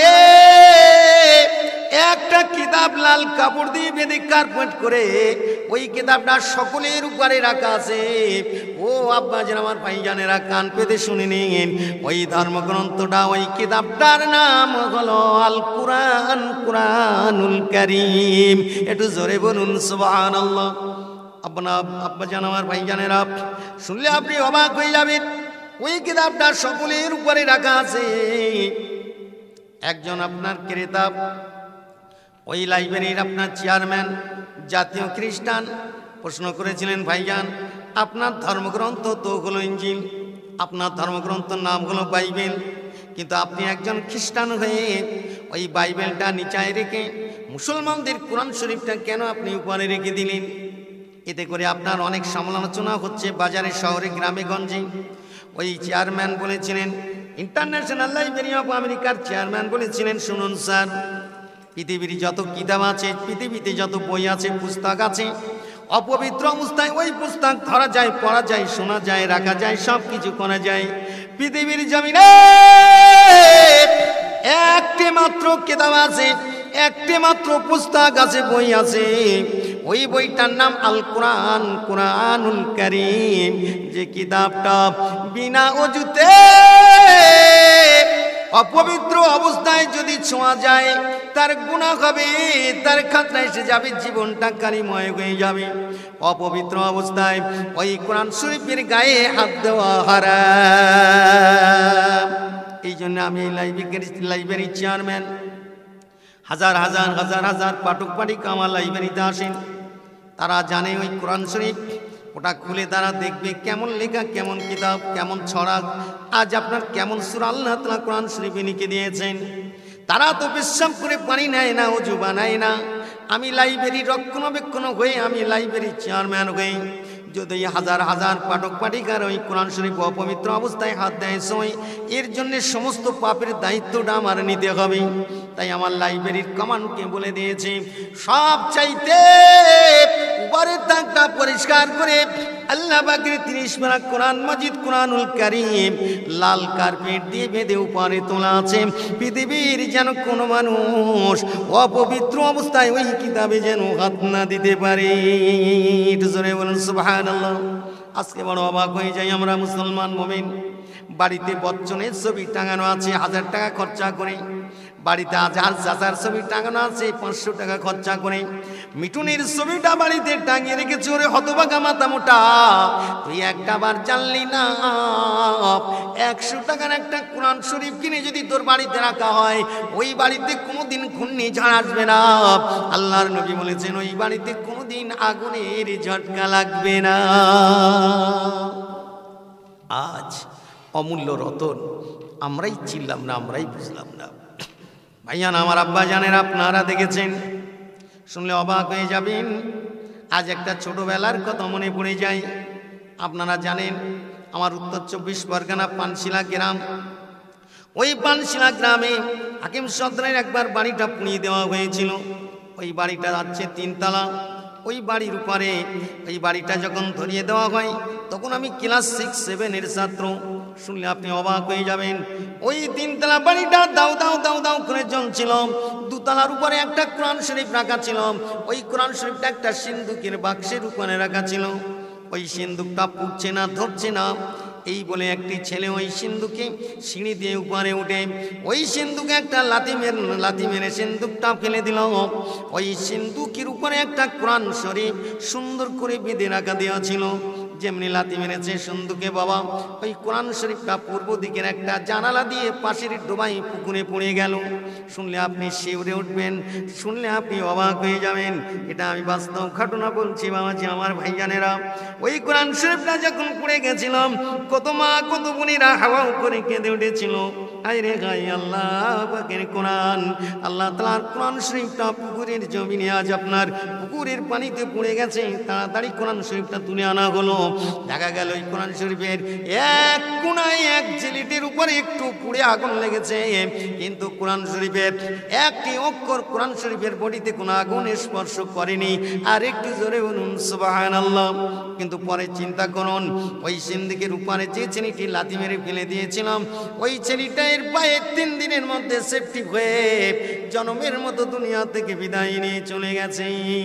একটা কিতাব লাল কাপড় দিয়ে বেঁধে কার্পেট করে ওই কিতাবটা সকলের উপরে রাখা আছে। ও আব্বাজান আমার ভাইজানেরা, কান পেতে শুনে নিন। ওই ধর্মগ্রন্থটা, ওই কিতাবটার নাম হলো আল কুরআন, কুরআনুল কারীম। একটু জোরে বলুন সুবহানাল্লাহ। আব্বাজান আমার ভাইজানেরা, শুনলে আপনি অবাক হয়ে যাবেন। ওই কিতাবটা সকলের উপরে রাখা আছে। একজন আপনার ক্রেতা, ওই লাইব্রেরির আপনার চেয়ারম্যান, জাতীয় খ্রিস্টান, প্রশ্ন করেছিলেন, ভাইজান আপনার ধর্মগ্রন্থ তো হলো ইঞ্জিল, আপনার ধর্মগ্রন্থের নাম হলো বাইবেল, কিন্তু আপনি একজন খ্রিস্টান হয়ে ওই বাইবেলটা নিচায় রেখে মুসলমানদের কোরআন শরীফটা কেন আপনি উপরে রেখে দিলেন? এতে করে আপনার অনেক সমালোচনা হচ্ছে বাজারে, শহরে, গ্রামে গঞ্জে। ওই চেয়ারম্যান বলেছিলেন, ইন্টারন্যাশনাল লাইব্রেরি অফ আমেরিকার চেয়ারম্যান বলেছিলেন, শুনুন স্যার, পৃথিবীর যত কিতাব আছে, পৃথিবীতে যত বই আছে, পুস্তক আছে, অপবিত্র অবস্থায় ওই পুস্তক ধরা যায়, পড়া যায়, শোনা যায়, রাখা যায়, সব কিছু করা যায়। পৃথিবীর জমিনে একটি মাত্র কিতাব আছে, একটি মাত্র পুস্তক আছে, বই আছে, ওই বইটার নাম আল কোরআন, কোরআনুল কারীম। যে কিতাবটা বিনা ওযুতে অপবিত্র অবস্থায় যদি ছোঁয়া যায়, তার গুনাহ হবে, তার খাতরা এসে যাবে, জীবনটা কালিময় হয়ে যাবে। অপবিত্র অবস্থায় ওই কোরআন শরীফের গায়ে হাত দেওয়া হারাম। এই জন্য আমি এই লাইব্রেরির চেয়ারম্যান, হাজার হাজার হাজার হাজার পাঠক পাঠিকা আমার লাইব্রেরিতে আসেন, তারা জানে ওই কোরআন শরীফ, ওটা খুলে তারা দেখবে কেমন লেখা, কেমন কিতাব, কেমন ছড়া, আজ আপনার কেমন সূরা আল্লাহ তাআলা কোরআন শরীফে লিখে দিয়েছেন। তারা তো বিশ্বাস করে পানি নেয় না, ওযু বানায় না। আমি লাইব্রেরির রক্ষণাবেক্ষণ হয়ে, আমি লাইব্রেরির চেয়ারম্যান হয়ে যদি হাজার হাজার পাঠক পাঠিকার ওই কোরআন শরীফ অপবিত্র অবস্থায় হাত দেয় সময়, এর জন্য সমস্ত পাপের দায়িত্বটা আমার নিতে হবে। তাই আমার লাইব্রেরির কমান্ডকে বলে দিয়েছে, সব চাইতে উপরের তাকটা পরিষ্কার করে আল্লাহ পাকের 30 পারা কোরআন মাজিদ, কোরআনুল কারীম লাল কার্পেট দিয়ে বেঁধে উপরে তোলা আছে। পৃথিবীর যেন কোনো মানুষ অপবিত্র অবস্থায় ওই কিতাবে যেন হাত না দিতে পারে। একটু জোরে বলুন সুবহানাল্লাহ। আজকে বড় অবাক হয়ে যাই আমরা মুসলমান মুমিন। বাড়িতে বচ্চনের ছবি টাঙানো আছে 1000 টাকা খরচা করে, বাড়িতে আজহার চাচার ছবি টাঙানো আছে 500 টাকা খরচা করে, মিঠুনের ছবিটা বাড়িতে টাঙিয়ে রেখেছে। ওরে হতভাগা মাথা মোটা, তুই একটা বার জানলি না 100 টাকার একটা কোরআন শরীফ কিনে যদি তোর বাড়িতে রাখা হয়, ওই বাড়িতে কোনোদিন ঘূর্ণিঝড় আসবে না। আল্লাহর নবী বলেছেন, ওই বাড়িতে কোনোদিন আগুনের ঝটকা লাগবে না। আজ অমূল্য রতন আমরাই চিনলাম না, আমরাই বুঝলাম না। ভাইয়ান আমার আব্বা জানেন, আপনারা দেখেছেন, শুনলে অবাক হয়ে যাবেন। আজ একটা ছোটবেলার কথা মনে পড়ে যায়। আপনারা জানেন, আমার উত্তর 24 পরগনা পানশিলা গ্রাম, ওই পানশিলা গ্রামে হাকিম সর্দারের একবার বাড়িটা পুড়িয়ে দেওয়া হয়েছিল। ওই বাড়িটা আছে 3 তলা। ওই বাড়ির উপরে ওই বাড়িটা যখন ধরিয়ে দেওয়া হয়, তখন আমি ক্লাস 6-7 এর ছাত্র। শুনলে আপনি অবাক হয়ে যাবেন। ওই 3 তলা বাড়িটা দাও দাও দাও দাও করে জ্বলছিল। 2 তলার উপরে একটা কোরআন শরীফ রাখা ছিল। ওই কোরআন শরীফটা একটা সিন্দুকের বাক্সের উপরে রাখা ছিল। ওই সিন্দুকটা পুড়ছে না, ধরছে না। এই বলে একটি ছেলে ওই সিন্দুকে সিঁড়ি দিয়ে উপরে উঠে ওই সিন্দুকে একটা লাথি মেরে সিন্দুকটা ফেলে দিল। ওই সিন্দুকের উপরে একটা কোরআন শরীফ সুন্দর করে বেঁধে রাখা দেওয়া ছিল। যেমনি লাথি মেরেছে সিন্দুকে বাবা, ওই কোরআন শরীফটা পূর্ব দিকের একটা জানালা দিয়ে পাশের ডোবাই পুকুরে পড়ে গেল। শুনলে আপনি শিউরে উঠবেন, শুনলে আপনি অবাক হয়ে যাবেন। এটা আমি বাস্তব ঘটনা বলছি বাবাজি, আমার ভাইজানেরা। ওই কোরআন শরীফটা যখন পড়ে গেছিলাম, কত মা কত বোনেরা হাওয়াও করে কেঁদে উঠেছিল। আরে গাই আল্লাহ পাকের কোরআন, আল্লাহ তাআলার কোরআন শরীফটা পুকুরের জমিনে আজ আপনার পুকুরের পানিতে পড়ে গেছে। তাড়াতাড়ি কোরআন শরীফটা তুলে আনা হলো। দেখা গেল ওই কোরআন শরীফের এক কোণায় এক জিলিটির উপরে একটু পুড়ে আগুন লেগেছে, কিন্তু কোরআন শরীফের একটি অক্ষর কোরআন শরীফের বডিতে কোনো আগুন স্পর্শ করেনি। আর একটু জোরে বলুন সুবহানাল্লাহ। কিন্তু পরে চিন্তা করুন, ওই সিন্দুকের উপরে যে ছেলেটি লাথি মেরে ফেলে দিয়েছিলাম, ওই ছেলেটা এর পায়ে 3 দিনের মধ্যে সেফটি হয়ে জনমের মতো দুনিয়া থেকে বিদায় নিয়ে চলে গেছে।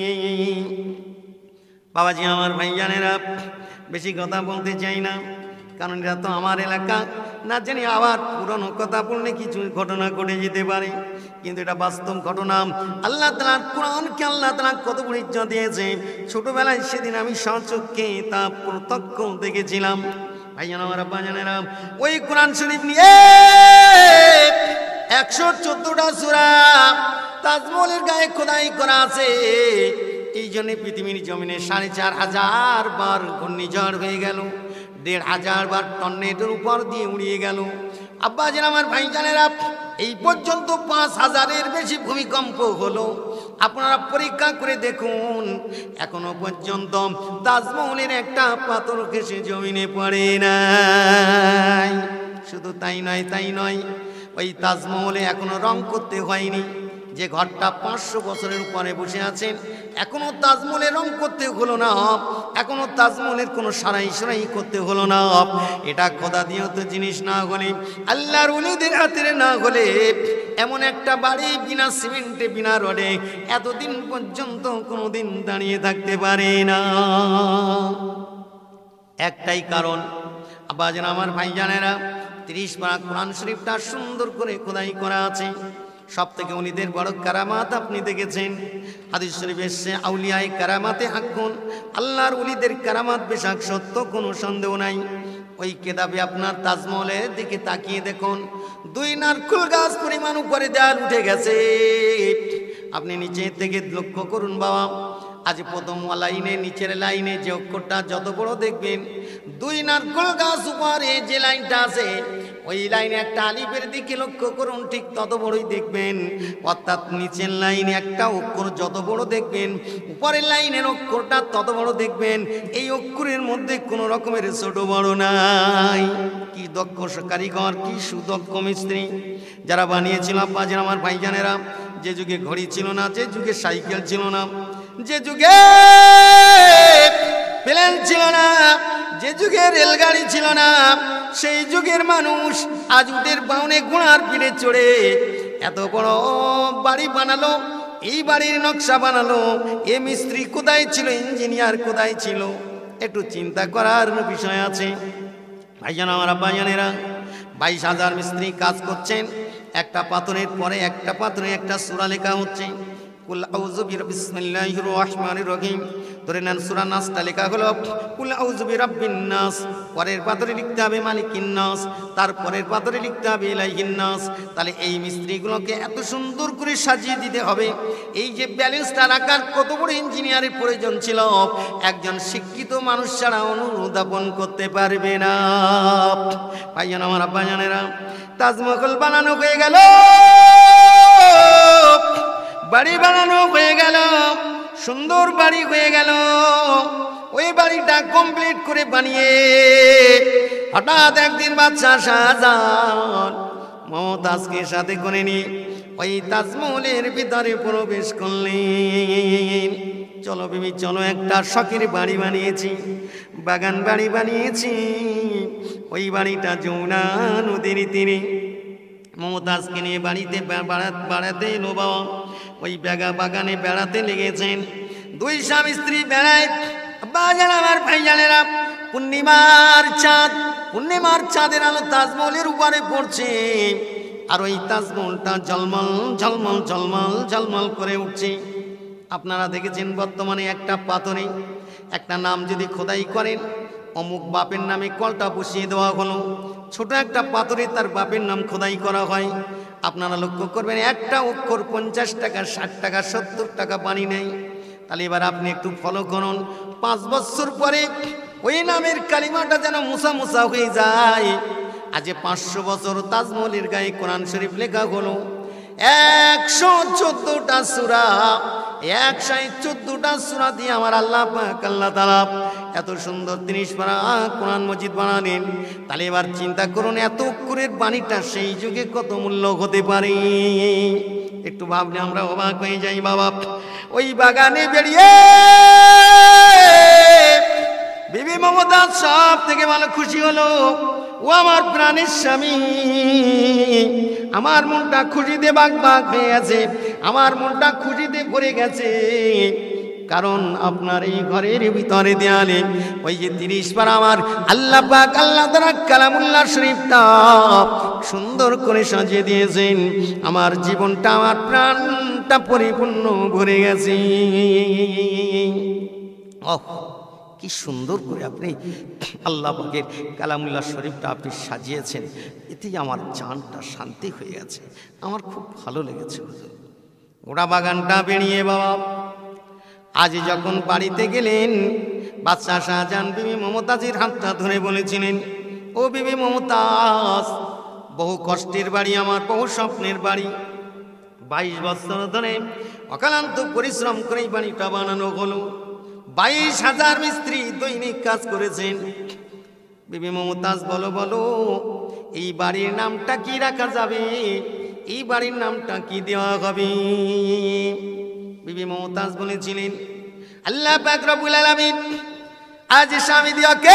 বাবাজি আমার ভাইজানেরা, বেশি কথা বলতে চাই না, কারণ এটা তো আমার এলাকা। না জানি আবার পুরনো কথা বললে কিছু ঘটনা ঘটে যেতে পারে, কিন্তু এটা বাস্তব ঘটনা। আল্লাহ তাআলার কোরআনকে আল্লাহ তাআলা কত বড় ইজ্জত দিয়েছে। ছোটবেলায় সেদিন আমি স্বচক্ষে তা প্রত্যক্ষ দেখেছিলাম। ভাইজান আমার আব্বাজানেরা, ওই কোরআন শরীফ নিয়ে 114টা সূরা তাজমহলের গায়ে খোদাই করা আছে। এই জন্য পৃথিবীর জমিনে 4500 বার ঘূর্ণিঝড় হয়ে গেল, 1500 বার টর্নেডোর উপর দিয়ে উড়িয়ে গেল। আব্বাজান আমার ভাইজানেরা, এই পর্যন্ত 5000-এর বেশি ভূমিকম্প হলো। আপনারা পরীক্ষা করে দেখুন, এখনো পর্যন্ত তাজমহলের একটা পাথর ঘেঁষে জমিনে পড়ে নাই। শুধু তাই নয়, ওই তাজমহলে এখনো রং করতে হয়নি। যে ঘরটা 500 বছরের উপরে বসে আছেন, এখনো তাজমহলে রং করতে হলো না, এখনো তাজমহলের কোনো সারাই করতে হলো না। এটা খোদা দিয়েও তো জিনিস না হলে, আল্লাহর ওলিদের হাতের না হলে, এমন একটা বাড়ি বিনা সিমেন্টে বিনা রডে এতদিন পর্যন্ত কোনোদিন দাঁড়িয়ে থাকতে পারে না। একটাই কারণ, আব্বাজান আমার ভাইজানেরা, 30 পারা কোরআন শরীফটা সুন্দর করে খোদাই করা আছে। সব থেকে উনিদের বড় কারামাত আপনি দেখেছেন, হাদিস শরীফে এসেছে, আউলিয়ায়ে কারামাতে হাক্কুন, আল্লাহর ওলিদের কারামাত বেশক সত্য, কোনো সন্দেহ নাই। ওই কেতাবে আপনার তাজমহলের দিকে তাকিয়ে দেখুন, 2 নারকেল গাছ পরিমাণ উপরে দেয়াল উঠে গেছে। আপনি নিচে থেকে লক্ষ্য করুন বাবা, আজ প্রথম লাইনে নিচের লাইনে যে অক্ষরটা যত বড় দেখবেন, 2 নারকেল গাছ উপরে যে লাইনটা আছে, ওই লাইনে একটা আলিফের দিকে লক্ষ্য করুন, ঠিক তত বড়ই দেখবেন। অর্থাৎ নিচের লাইনে একটা অক্ষর যত বড় দেখবেন, উপরের লাইনের অক্ষরটা তত বড় দেখবেন। এই অক্ষরের মধ্যে কোনো রকমের ছোট বড় নাই। কি দক্ষ কারিগর, কি সুদক্ষ মিস্ত্রি যারা বানিয়েছিল আব্বাজান আমার ভাইজানেরা। যে যুগে ঘড়ি ছিল না, যে যুগে সাইকেল ছিল না, যে যুগে প্লেন ছিল না, যে যুগে রেলগাড়ি ছিল না, সেই যুগের মানুষ আজ উটের বাউনে ঘোড়ার পিঠে চড়ে এত বড় বাড়ি বানালো, এই বাড়ির নকশা বানালো। এ মিস্ত্রি কোথায় ছিল, ইঞ্জিনিয়ার কোথায় ছিল? একটু চিন্তা করার বিষয় আছে ভাইজান আমার আব্বাজানেরা। 22,000 মিস্ত্রি কাজ করছেন, একটা পাথরের পরে একটা পাথরে একটা সূরা লেখা হচ্ছে। কুল আউযু বিসমিল্লাহির রহমানির রহিম, ধরে নেন সূরা নাসটা লেখা হলো কুল আউযু বিরাব্বিন নাস, পরের পাথরে লিখতে হবে মালিকিন নাস, তারপরের পাথরে লিখতে হবে ইলাইহিন নাস। তাহলে এই মিস্ত্রিগুলোকে এত সুন্দর করে সাজিয়ে দিতে হবে, এই যে ব্যালেন্সটা রাখার কত বড় ইঞ্জিনিয়ারের প্রয়োজন ছিল, একজন শিক্ষিত মানুষ ছাড়া অনুধাবন করতে পারবে না। ভাইজান আমার আব্বাজানেরা, তাজমহল বানানো হয়ে গেল, বাড়ি বানানো হয়ে গেল, সুন্দর বাড়ি হয়ে গেল। ওই বাড়িটা কমপ্লিট করে বানিয়ে হঠাৎ একদিন বাদশা শাহজাহান মমতাজকে সাথে করে নিয়ে ওই তাজমহলের ভিতরে প্রবেশ করলেন। চলো বিবি চলো, একটা শখের বাড়ি বানিয়েছি, বাগান বাড়ি বানিয়েছি। ওই বাড়িটা যমুনা নদীর তীরে। মমতাজকে নিয়ে বাড়িতে বেড়াতে এলো বাবা। ওই বাগানে বেড়াতে লেগেছেন, 2 স্বামী স্ত্রী বেড়ায়। বাজান আমার ভাইজানেরা, পূর্ণিমার চাঁদের আলো তাজমহলের উপরে পড়ছে, আর ওই তাজমহলটা ঝলমল ঝলমল ঝলমল ঝলমল করে উঠছে। আপনারা দেখেছেন বর্তমানে একটা পাথরে একটা নাম যদি খোদাই করেন, অমুক বাপের নামে কলটা বসিয়ে দেওয়া হলো, ছোট একটা পাথরে তার বাপের নাম খোদাই করা হয়। আপনারা লক্ষ্য করবেন, একটা অক্ষর 50 টাকা, 60 টাকা, 70 টাকা পানি নেই। তাহলে এবার আপনি একটু ফলো করুন, 5 বছর পরে ওই নামের কালিমাটা যেন মুসা মুসা হয়ে যায়। আজ 500 বছর তাজমহলের গায়ে কোরআন শরীফ লেখা হলো, 114টা সূরা, 114টা সূরা দিয়ে আমার আল্লাহ পাক আল্লাহ তাআলা এত সুন্দর 30 পারা কোরআন মজিদ বানালেন। তাহলে এবার চিন্তা করুন, এত অক্ষরের বাণীটা সেই যুগে কত মূল্য হতে পারে। একটু ভাবলে আমরা অবাক হয়ে যাই বাবা। ওই বাগানে বেরিয়ে বিবি মমতাজ সব থেকে ভালো খুশি হলো। ও আমার প্রাণের স্বামী, আমার মনটা খুশিতে বাগ বাগ হয়ে গেছে, আমার মনটা খুশিতে ভরে গেছে। কারণ আপনার এই ঘরের ভিতরে দেয়ালে ওই যে 30 পারা আমার আল্লাহ পাক আল্লাহ তাআলা কালামুল্লাহ শরীফটা সুন্দর করে সাজিয়ে দিয়েছেন। আমার জীবনটা, আমার প্রাণটা পরিপূর্ণ ভরে গেছে। কি সুন্দর করে আপনি আল্লাহ পাকের কালামুল্লাহ শরীফটা আপনি সাজিয়েছেন, এতেই আমার জানটা শান্তি হয়ে গেছে, আমার খুব ভালো লেগেছে হুজুর। গোড়া বাগানটা বেরিয়ে বাবা আজ যখন বাড়িতে গেলেন, বাদশাহ শাহজাহান বিবি মমতাজের হাতটা ধরে বলেছিলেন, ও বিবি মমতাজ, বহু কষ্টের বাড়ি আমার, বহু স্বপ্নের বাড়ি, 22 বছর ধরে অক্লান্ত পরিশ্রম করে এই বাড়িটা বানানো হলো। 22,000 মিস্ত্রি দৈনিক কাজ করেছেন। বিবি মমতাজ বলো বলো, এই বাড়ির নামটা কি রাখা যাবে, এই বাড়ির নামটা কি দেওয়া হবে? বিবি মমতাজ বলেছিলেন, আল্লাহ পাক রব্বুল আলামিন আজ স্বামী দিয়াকে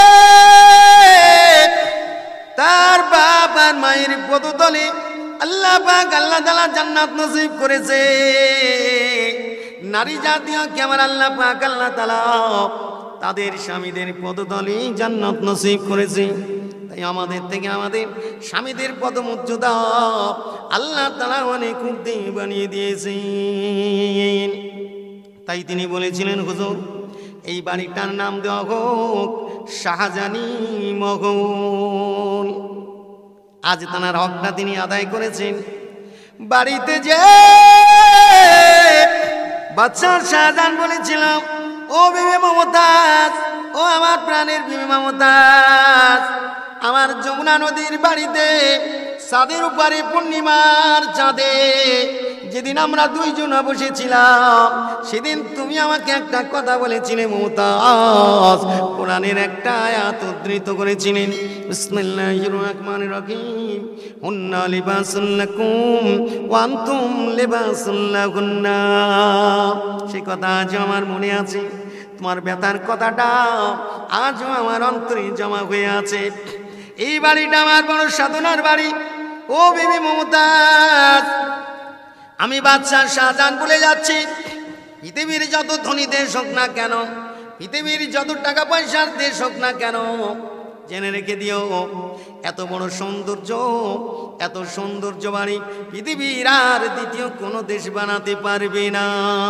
তার বাপ আর মায়ের পদতলে আল্লাহ পাক আল্লাহ তাআলা জান্নাত নসিব করেছে। নারী জাতীয়কে আমার আল্লাহ পাক আল্লাহ তাআলা তাদের স্বামীদের পদতলে জান্নাত নসিব করেছে। তাই আমাদের থেকে আমাদের স্বামীদের পদমর্যাদা আল্লাহ তাআলা অনেক উর্ধ্বে বানিয়ে দিয়েছেন। তাই তিনি বলেছিলেন, হুজুর এই বাড়িটার নাম দেওয়া হোক শাহজাহানী মহল। আজ তার হকটা তিনি আদায় করেছেন। বাড়িতে যে বাদশা শাহজাহান বলেছিলাম, ও বিবি মমতাজ, ও আমার প্রাণের বিবি মমতাজ, আমার যমুনা নদীর বাড়িতে চাঁদের উপরে পূর্ণিমার চাঁদে যেদিন আমরা দুইজনা বসেছিলাম, সেদিন তুমি আমাকে একটা কথা বলেছিলে মমতাজ, কোরআনের একটা আয়াত উদ্ধৃত করেছিলেন, বিসমিল্লাহির রহমানির রহিম, হুন্না লিবাসুল লাকুম ওয়া আনতুম লিবাসুল লাহুন্না। সেই কথা আজও আমার মনে আছে। তোমার ব্যথার কথাটা আজও আমার অন্তরে জমা হয়ে আছে। এই বাড়িটা আমার বড় সাধনার বাড়ি। ও বিবি মমতাজ, আমি বাদশা শাহজাহান বলে যাচ্ছি, পৃথিবীর যত ধনী দেশ হোক না কেন, পৃথিবীর যত টাকা পয়সার দেশ হোক না কেন, জেনে রেখে দিও, এত বড় সৌন্দর্য, এত সৌন্দর্য বাড়ি পৃথিবীর আর দ্বিতীয় কোনো দেশ বানাতে পারবে না।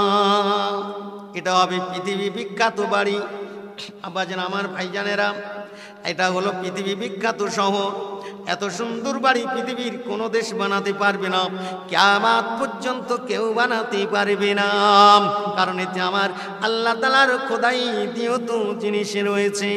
এটা হবে পৃথিবী বিখ্যাত বাড়ি। আব্বাজান, আমার ভাইজানেরা, এটা হলো পৃথিবী বিখ্যাত শহর। এত সুন্দর বাড়ি পৃথিবীর কোনো দেশ বানাতে পারবে না, কিয়ামত পর্যন্ত কেউ বানাতে পারবে না। কারণ এতে আমার আল্লাহ তাআলার খোদাই দিয়ত জিনিস রয়েছে।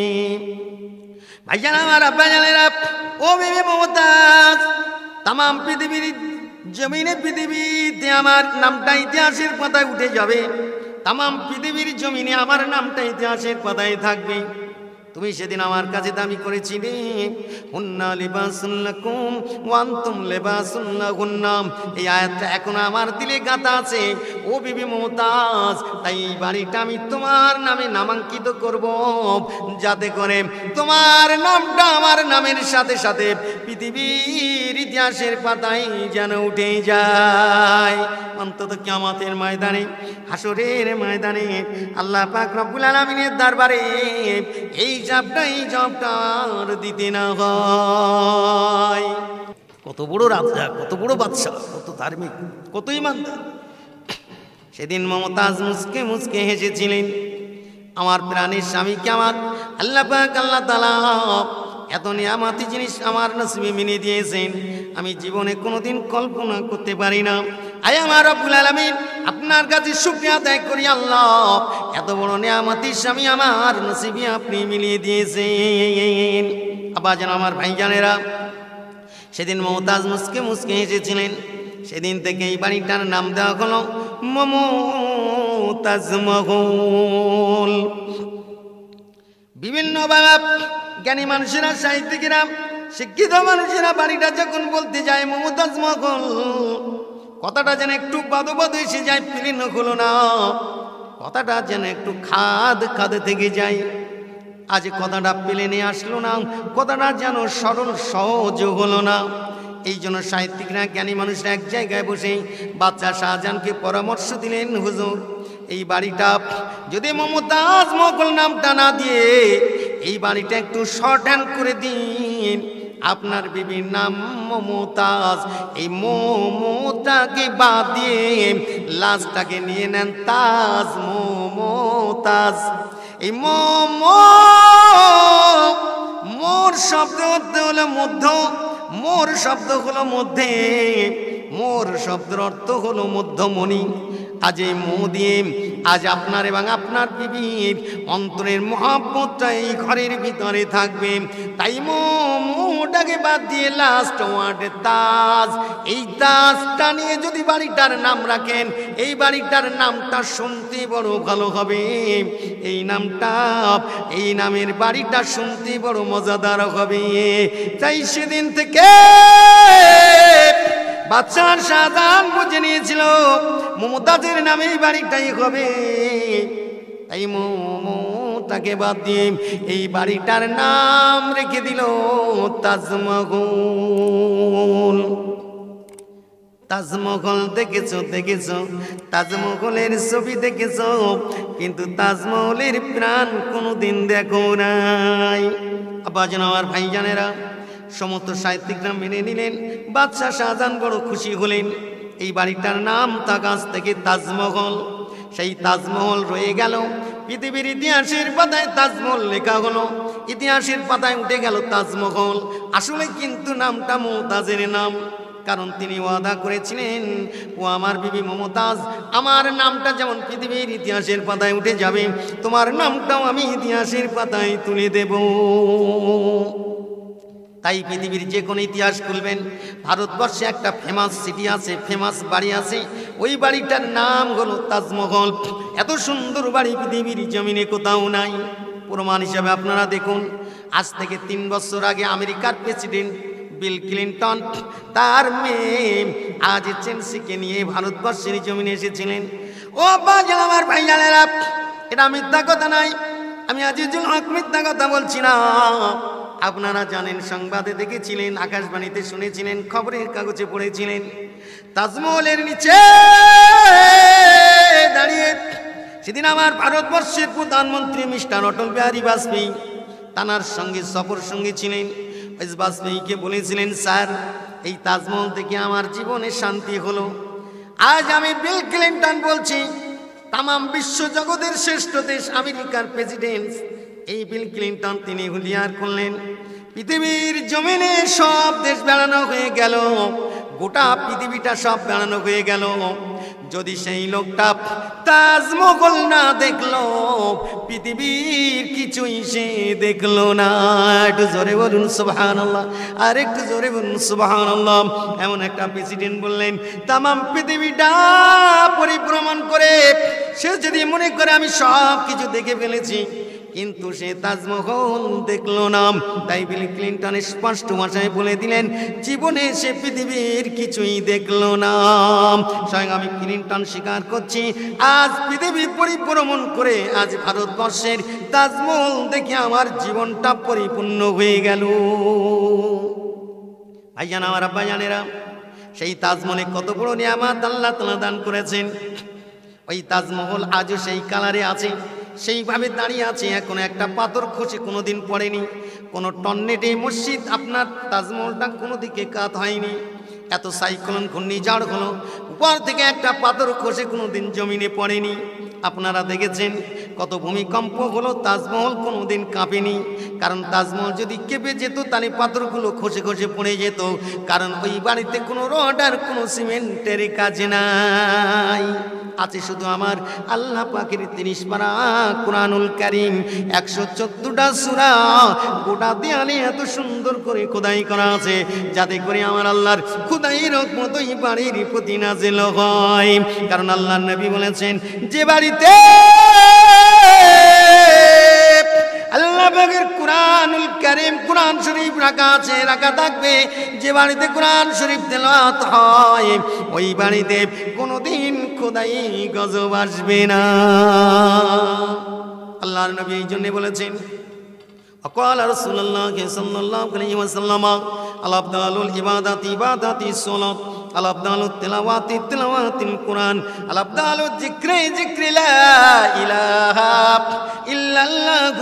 ভাইজান আমার, আব্বাজানেরা, ও বিবি মমতাজ, তামাম পৃথিবীর জমিনে, পৃথিবীতে আমার নামটা ইতিহাসের পাতায় উঠে যাবে। তামাম পৃথিবীর জমিনে আমার নামটা ইতিহাসের পাতায় থাকবে। তুমি সেদিন আমার কাছে দাবি করেছিলে, হুন্না লিবাসুল লাকুম ওয়া আনতুম লিবাসুল লাহুন্না। এই আয়াতটা এখন আমার দিলে গাঁথা আছে। ও বিবি মমতাজ, তাই এই বাড়িটা আমি তোমার নামে নামাঙ্কিত করব, যাতে করে তোমার নামটা আমার নামের সাথে সাথে পৃথিবীর ইতিহাসের পাতায় যেন উঠে যায়। অন্তত কিয়ামতের ময়দানে, হাসরের ময়দানে আল্লাহ পাক রব্বুল আলামিনের দরবারে এই জবটা আর দিতে না হয়। কত বড় রাজা, কত বড় বাদশা, কত ধার্মিক, কত ইমানদার। সেদিন মমতাজ মুসকে মুসকে হেসেছিলেন। আমার প্রাণের স্বামীকে আমার আল্লাহ পাক আল্লাহ তাআলা এত নিয়ামতি জিনিস আমার নসিবে মিলিয়ে দিয়েছেন, আমি জীবনে কোনোদিন কল্পনা করতে পারি না। আয় আমার রব্বুল আলামিন, আপনার কাছে শুকরিয়া আদায় করি আল্লাহ, এত বড় নিয়ামতি স্বামী আমার নসিবে আপনি মিলিয়ে দিয়েছেন। আব্বাজান আমার ভাইজানেরা, সেদিন মমতাজ মুসকে মুসকে হেসেছিলেন। সেদিন থেকে এই বাড়িটার নাম দেওয়া হলো মমতাজ মহল। বিভিন্ন জ্ঞানী মানুষেরা, সাহিত্যিকেরা, শিক্ষিত মানুষেরা বাড়িটা যখন বলতে যায় মমতাজ মহল, কথাটা যেন একটু বাদবাদ এসে যায়, প্লেন হলো না, কথাটা যেন একটু খাদ থেকে যায়। আজ কথাটা প্লেনে আসলো না, কথাটা যেন সরল সহজ হলো না। এই জন্য সাহিত্যিকরা, জ্ঞানী মানুষরা এক জায়গায় বসে বাদশা শাহজাহানকে পরামর্শ দিলেন, হুজুর এই বাড়িটা যদি মমতাজ মহল নামটা না দিয়ে এই বাড়িটা একটু শর্ট হ্যান্ড করে দিন। আপনার বিবির নাম মমতাজ, এই মমতাকে বাদ দিয়ে লাজটাকে নিয়ে নেন তাজ, মমতাজ। এই মোর শব্দ অর্থ হলো মধ্য, মোর শব্দ হলো মধ্যে, মোর শব্দের অর্থ হলো মধ্যমণি। আজ এই মো দিয়ে আজ আপনার এবং আপনার বিবির অন্তরের মহব্বতটা এই ঘরের ভিতরে থাকবে। তাই মোটাকে বাদ দিয়ে লাস্ট ওয়ার্ডে তাজ, এই তাজটা নিয়ে যদি বাড়িটার নাম রাখেন, এই বাড়িটার নামটা শুনতে বড় ভালো হবে। এই নামটা, এই নামের বাড়িটা শুনতে বড় মজাদার হবে। তাই সেদিন থেকে বাদশাহ শাহজাহান বুঝে নিয়েছিল মমতাজের নামে এই বাড়িটাই হবে। তাই তাকে বাদ দিয়ে এই বাড়িটার নাম রেখে দিল তাজমহল। তাজমহল দেখেছো, দেখেছো তাজমহলের ছবি দেখেছো, কিন্তু তাজমহলের প্রাণ কোনোদিন দেখো নাই। আব্বাজান আমার ভাইজানেরা, সমস্ত সাহিত্যিকরা মেনে নিলেন। বাদশাহ শাহজাহান বড় খুশি হলেন। এই বাড়িটার নাম তাকাজ থেকে তাজমহল। সেই তাজমহল রয়ে গেল পৃথিবীর ইতিহাসের পাতায়, তাজমহল লেখা হলো, ইতিহাসের পাতায় উঠে গেল তাজমহল। আসলে কিন্তু নামটা মমতাজের নাম, কারণ তিনি ওয়াদা করেছিলেন, ও আমার বিবি মমতাজ, আমার নামটা যেমন পৃথিবীর ইতিহাসের পাতায় উঠে যাবে, তোমার নামটাও আমি ইতিহাসের পাতায় তুলে দেব। তাই পৃথিবীর যে কোনো ইতিহাস খুলবেন, ভারতবর্ষে একটা ফেমাস সিটি আছে, ফেমাস বাড়ি আছে, ওই বাড়িটার নাম হলো তাজমহল। এত সুন্দর বাড়ি পৃথিবীর জমিনে কোথাও নাই। প্রমাণ হিসাবে আপনারা দেখুন, আজ থেকে 3 বছর আগে আমেরিকার প্রেসিডেন্ট বিল ক্লিন্টন তার মেয়ে আজ চেলসিকে নিয়ে ভারতবর্ষের জমিনে এসেছিলেন। ও বাজান আমার ভাইজানেরা, এটা মিথ্যা কথা নাই, আমি আজিজুল হক মিথ্যা কথা বলছি না। আপনারা জানেন, সংবাদে দেখেছিলেন, আকাশবাণীতে শুনেছিলেন, খবরের কাগজে পড়েছিলেন, তাজমহলের নিচে দাঁড়িয়ে সেদিন আমার ভারতবর্ষের প্রধানমন্ত্রী মিস্টার অটল বিহারী বাজপেয়ী তানার সঙ্গে সফর সঙ্গী ছিলেন। বাজপেয়ীকে বলেছিলেন, স্যার এই তাজমহল থেকে আমার জীবনে শান্তি হলো। আজ আমি বিল ক্লিন্টন বলছি, তামাম বিশ্ব জগতের শ্রেষ্ঠ দেশ আমেরিকার প্রেসিডেন্ট এই বিল ক্লিন্টন তিনি হুলিয়ার করলেন, পৃথিবীর জমিনে সব দেশ বেড়ানো হয়ে গেল, গোটা পৃথিবীটা সব বেড়ানো হয়ে গেল, যদি সেই লোকটা তাজমহল না দেখলো, পৃথিবীর কিছুই সে দেখলো না। একটু জোরে বলুন সুবহানাল্লাহ, আর একটু জোরে বলুন সুবহানাল্লাহ। এমন একটা প্রেসিডেন্ট বললেন, তামাম পৃথিবীটা পরিভ্রমণ করে সে যদি মনে করে আমি সব কিছু দেখে ফেলেছি, কিন্তু সে তাজমহল দেখলো না। তাই বিল ক্লিন্টন স্পষ্ট ভাষায় বলে দিলেন, জীবনে সে পৃথিবীর কিছুই দেখলো না। স্বয়ং আমি ক্লিন্টন স্বীকার করছি, আজ পৃথিবী পরিভ্রমণ করে আজ ভারতবর্ষের তাজমহল দেখে আমার জীবনটা পরিপূর্ণ হয়ে গেল। ভাইজান আমার আব্বাজানেরা, সেই তাজমহলে কত বড় নিয়ামত আল্লাহ তাআলা দান করেছেন। ওই তাজমহল আজও সেই কালারে আছে, সেইভাবে দাঁড়িয়ে আছে। এখন একটা পাথর খসে কোনোদিন পড়েনি, কোনো টর্নেডো মসজিদ আপনার তাজমহলটা কোনো দিকে কাত হয়নি। এত সাইক্লোন ঘূর্ণিঝড় হলো, উপর থেকে একটা পাথর খসে কোনোদিন জমিনে পড়েনি। আপনারা দেখেছেন কত ভূমিকম্প হলো, তাজমহল কোনোদিন কাঁপেনি। কারণ তাজমহল যদি কেঁপে যেত তাহলে পাথরগুলো খসে খসে পড়ে যেত, কারণ ওই বাড়িতে কোনো রড আর কোনো সিমেন্টের কাজ নাই। আছে শুধু আমার আল্লাহ পাকের 30 পারা কুরআনুল কারীম, 114টা সূরা, গোটা দেয়ালে এত সুন্দর করে খোদাই করা আছে, যাতে করে আমার আল্লাহর খোদাইয়ের রহমত ওই বাড়ির প্রতি নাযিল হয়। কারণ আল্লাহর নবী বলেছেন, যে বাড়িতে আল্লাহ পাকের কুরআনুল কারীম, কুরআন শরীফ রাখা আছে, রাখা থাকবে, যে বাড়িতে কুরআন শরীফ তেলাওয়াত হয়, ওই বাড়িতে কোনোদিন খোদাই গজব আসবে না। আল্লাহর নবী এই জন্য বলেছেন, وقال رسول الله صلى الله عليه وسلم الأفضل العبادات عبادات الصلاة الأفضل التلاوات تلاوات القرآن الأفضل الذكر ذكر لا إله إلا الله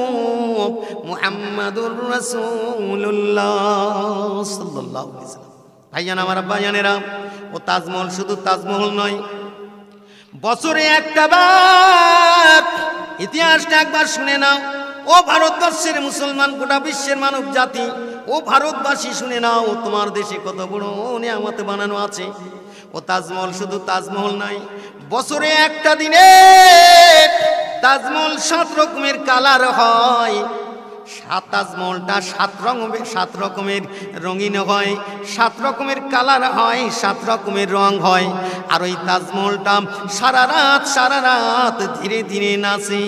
محمد رسول الله صلى الله عليه وسلم। ভাইজান আমার আব্বাজানেরা, ও তাজমহল শুধু তাজমহল নয়, বছরে একটা বার ইতিহাসটা একবার শুনে নাও। ও ভারতবর্ষের মুসলমান, গোটা বিশ্বের মানব জাতি, ও ভারতবাসী শুনে নাও, তোমার দেশে কত বড় নিয়ামত বানানো আছে। ও তাজমহল শুধু তাজমহল নাই, বছরে একটা দিনে তাজমহল 7 রকমের কালার হয়। তাজমহলটা 7 রকমের রঙিন হয়, 7 রকমের কালার হয়, 7 রকমের রং হয়। আর ওই তাজমহলটা সারা রাত ধীরে ধীরে নাচে।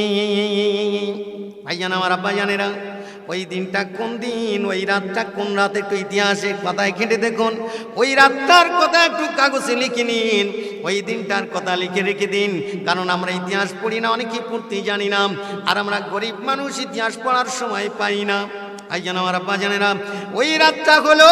ভাইজান আমার, আব্বাজানেরা, ওই দিনটা কোন দিন, ওই রাতটা কোন রাত, একটু ইতিহাসের পাতায় ঘেঁটে দেখুন। ওই রাতটার কথা একটু কাগজে লিখে নিন, ওই দিনটার কথা লিখে রেখে দিন। কারণ আমরা ইতিহাস পড়ি না, অনেকেই পড়তে জানি না, আর আমরা গরিব মানুষ, ইতিহাস পড়ার সময় পাই না। ভাইজান আমার, আব্বাজানেরা, ওই রাতটা হলো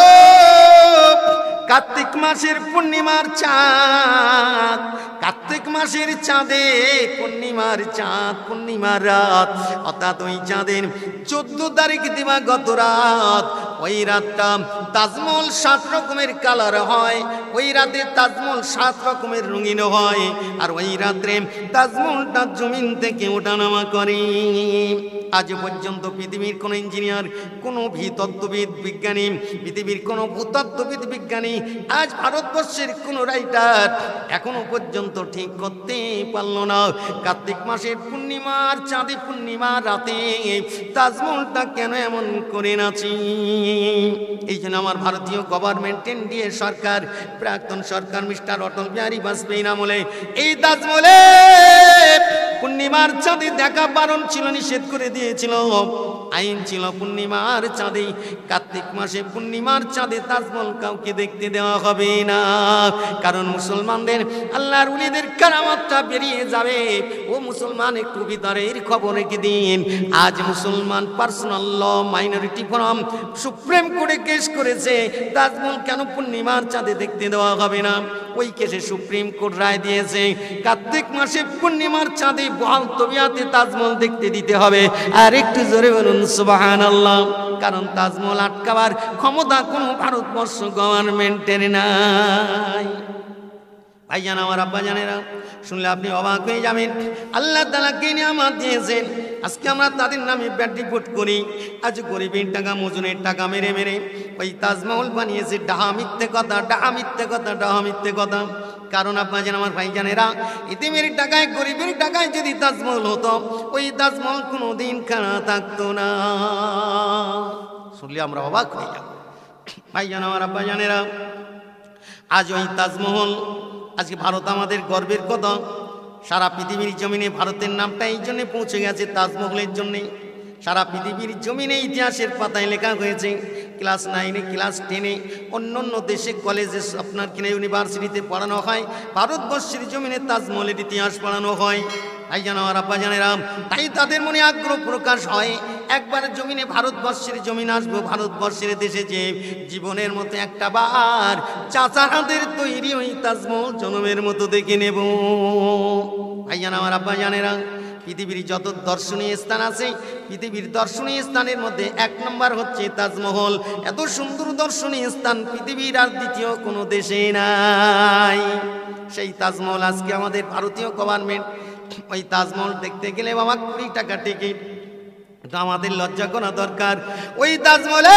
কার্তিক মাসের পূর্ণিমার চাঁদ। কার্তিক মাসের চাঁদে পূর্ণিমার চাঁদ, পূর্ণিমার রাত, অর্থাৎ ওই চাঁদের 14 তারিখ দিবাগত রাত। ওই রাতটা তাজমহল 7 রকমের কালার হয়, ওই রাতে তাজমহল 7 রকমের রঙিন হয়। আর ওই রাত্রে তাজমহলটা জমিন থেকে ওঠানামা করে। আজ পর্যন্ত পৃথিবীর কোনো ইঞ্জিনিয়ার, কোনো তত্ত্ববিদ বিজ্ঞানী, পৃথিবীর কোনো ভূতত্ত্ববিদ বিজ্ঞানী, আজ ভারতবর্ষের কোনো রাইটার এখনো পর্যন্ত ঠিক করতে পারল না কার্তিক মাসের পূর্ণিমার চাঁদে, পূর্ণিমার রাতে তাজমহলটা কেন এমন করে নাচি। এই জন্য আমার ভারতীয় গভর্নমেন্ট, এনডিএ সরকার, প্রাক্তন সরকার মিস্টার অটল বিহারী বাজপেয়ী আমলে এই তাজমহলে পূর্ণিমার চাঁদে দেখা বারণ ছিল, নিষেধ করে দিয়েছিল। আইন ছিল পূর্ণিমার চাঁদে, কার্তিক মাসে পূর্ণিমার চাঁদে তাজমহল কাউকে দেখতে দেওয়া হবে না। কারণ মুসলমানদের, আল্লাহর ওলিদের কারামাতটা বেরিয়ে যাবে। ও মুসলমান, একটু ভিতরের খবর রেখে দিন। আজ মুসলমান personal law minority forum supreme কোর্টে কেস করেছে, তাজমহল কেন পূর্ণিমার চাঁদে দেখতে দেওয়া হবে না। ওই কেসে সুপ্রিম কোর্ট রায় দিয়েছে কার্তিক মাসে পূর্ণিমার চাঁদে বহাল তবিয়াতে তাজমহল দেখতে দিতে হবে। আর একটু জোরে বলুন সুবহানাল্লাহ। কারণ তাজমহল আটকাবার ক্ষমতা কোনো ভারতবর্ষ গভর্নমেন্টের নাই। ভাইজান আমার, আব্বাজানেরা, শুনলে আপনি অবাক হয়ে যাবেন। আল্লাহ তাআলা কে নিয়ামত দিয়েছেন, আজকে আমরা তাদের নামে ব্যাড রিপোর্ট করি। আজ গরিবের টাকা, মজুনের টাকা মেরে মেরে ওই তাজমহল বানিয়েছে। ডাহা মিথ্যে কথা, ডাহা মিথ্যে কথা, ডাহা মিথ্যে কথা। কারণ আব্বাজান আমার, ভাইজানেরা, ইতিমের টাকায়, গরিবের টাকায় যদি তাজমহল হতো, ওই তাজমহল কোনোদিন খাড়া থাকতো না। শুনলে আমরা অবাক হয়ে যাব। ভাইজান আমার, আব্বাজানেরা, আজ ওই তাজমহল, আজকে ভারত আমাদের গর্বের কথা। সারা পৃথিবীর জমিনে ভারতের নামটা এই জন্যে পৌঁছে গেছে, তাজমহলের জন্যে। সারা পৃথিবীর জমিনে ইতিহাসের পাতায় লেখা হয়েছে। ক্লাস 9-এ, ক্লাস 10-এ, অন্য দেশে কলেজে, আপনার কিনা ইউনিভার্সিটিতে পড়ানো হয়। ভারতবর্ষের জমিনে তাজমহলের ইতিহাস পড়ানো হয়। ভাইজান আমার, আব্বাজানেরা, তাই তাদের মনে আগ্রহ প্রকাশ হয়, একবার জমিনে, ভারতবর্ষের জমিন আসবো, ভারতবর্ষের দেশে যে জীবনের মতো একটা বার চাচার হাতের তৈরি ওই তাজমহল জনমের মতো দেখে নেব। ভাইজান আমার, আব্বাজানেরা, পৃথিবীর যত দর্শনীয় স্থান আছে, পৃথিবীর দর্শনীয় স্থানের মধ্যে 1 নম্বর হচ্ছে তাজমহল। এত সুন্দর দর্শনীয় স্থান পৃথিবীর আর দ্বিতীয় কোনো দেশে নাই। সেই তাজমহল আজকে আমাদের ভারতীয় গভর্নমেন্ট, ওই তাজমহল দেখতে গেলে বাবা 20 টাকা টিকিট। এটা আমাদের লজ্জা করা দরকার। ওই তাজমহলে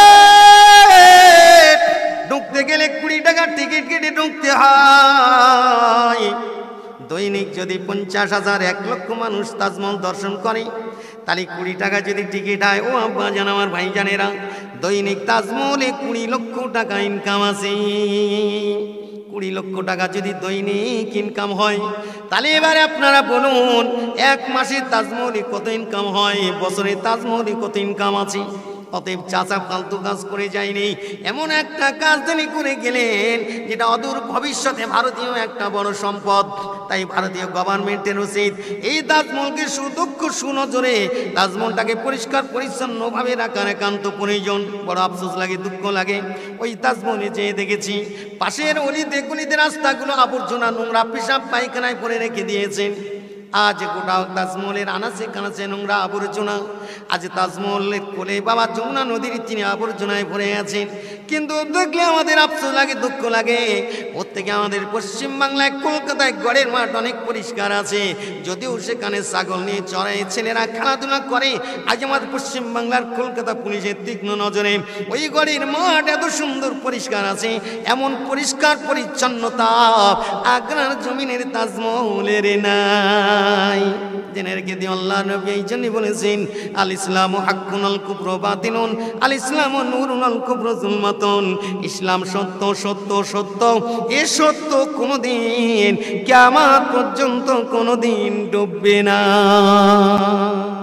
ঢুকতে গেলে 20 টাকা টিকিট কেটে ঢুকতে হয়। দৈনিক যদি 50,000, 1 লক্ষ মানুষ তাজমহল দর্শন করে, তাহলে 20 টাকা যদি টিকিট হয়, ও আব্বাজান আমার, ভাইজানেরা, দৈনিক তাজমহলে 20 লক্ষ টাকা ইনকাম আছে। 20 লক্ষ টাকা যদি দৈনিক ইনকাম হয়, তাহলে এবারে আপনারা বলুন, 1 মাসে তাজমহলে কত ইনকাম হয়, বছরে তাজমহলে কত ইনকাম আছে। অতএব চাচা ফালতু কাজ করে যায়নি, এমন একটা কাজ তিনি করে গেলেন যেটা অদূর ভবিষ্যতে ভারতীয় একটা বড় সম্পদ। তাই ভারতীয় গভর্নমেন্টের উচিত এই তাজমহলকে সুদক্ষ সুনজরে, তাজমহলটাকে পরিষ্কার পরিচ্ছন্নভাবে রাখার একান্ত প্রয়োজন। বড় আফসোস লাগে, দুঃখ লাগে, ওই তাজমহলে যেয়ে দেখেছি পাশের অলিতে গলিতে রাস্তাগুলো আবর্জনা, নোংরা, পেশাব পায়খানায় পরে রেখে দিয়েছেন। আজ গোটা তাজমহলের আনাচে কানাচে নোংরা আবর্জনা, আজ তাজমহলের কোলে বাবা যমুনা নদীর তিনি আবর্জনায় ভরে আছেন। কিন্তু দেখলে আমাদের আফসোস লাগে, দুঃখ লাগে। ওর থেকে আমাদের পশ্চিমবাংলায় কলকাতায় গড়ের মাঠ অনেক পরিষ্কার আছে, যদিও সেখানে ছাগল নিয়ে চড়াই ছেলেরা খেলাধুলা করে। আজ আমাদের পশ্চিমবাংলার কলকাতা পুলিশের তীক্ষ্ণ নজরে ওই গড়ের মাঠ এত সুন্দর পরিষ্কার আছে, এমন পরিষ্কার পরিচ্ছন্নতা আগ্রার জমিনের তাজমহলের নাই। জেনে রেখে দিয়ে আল্লাহ নবী এই জন্যই বলেছেন, আল ইসলামু হাক্কুন আল কুফরু বাতিলুন, আল ইসলামু নূরুন আল কুফরু যুলমাতুন। ইসলাম সত্য, সত্য, সত্য। এ সত্য কোনোদিন কিয়ামত পর্যন্ত কোনোদিন ডুববে না।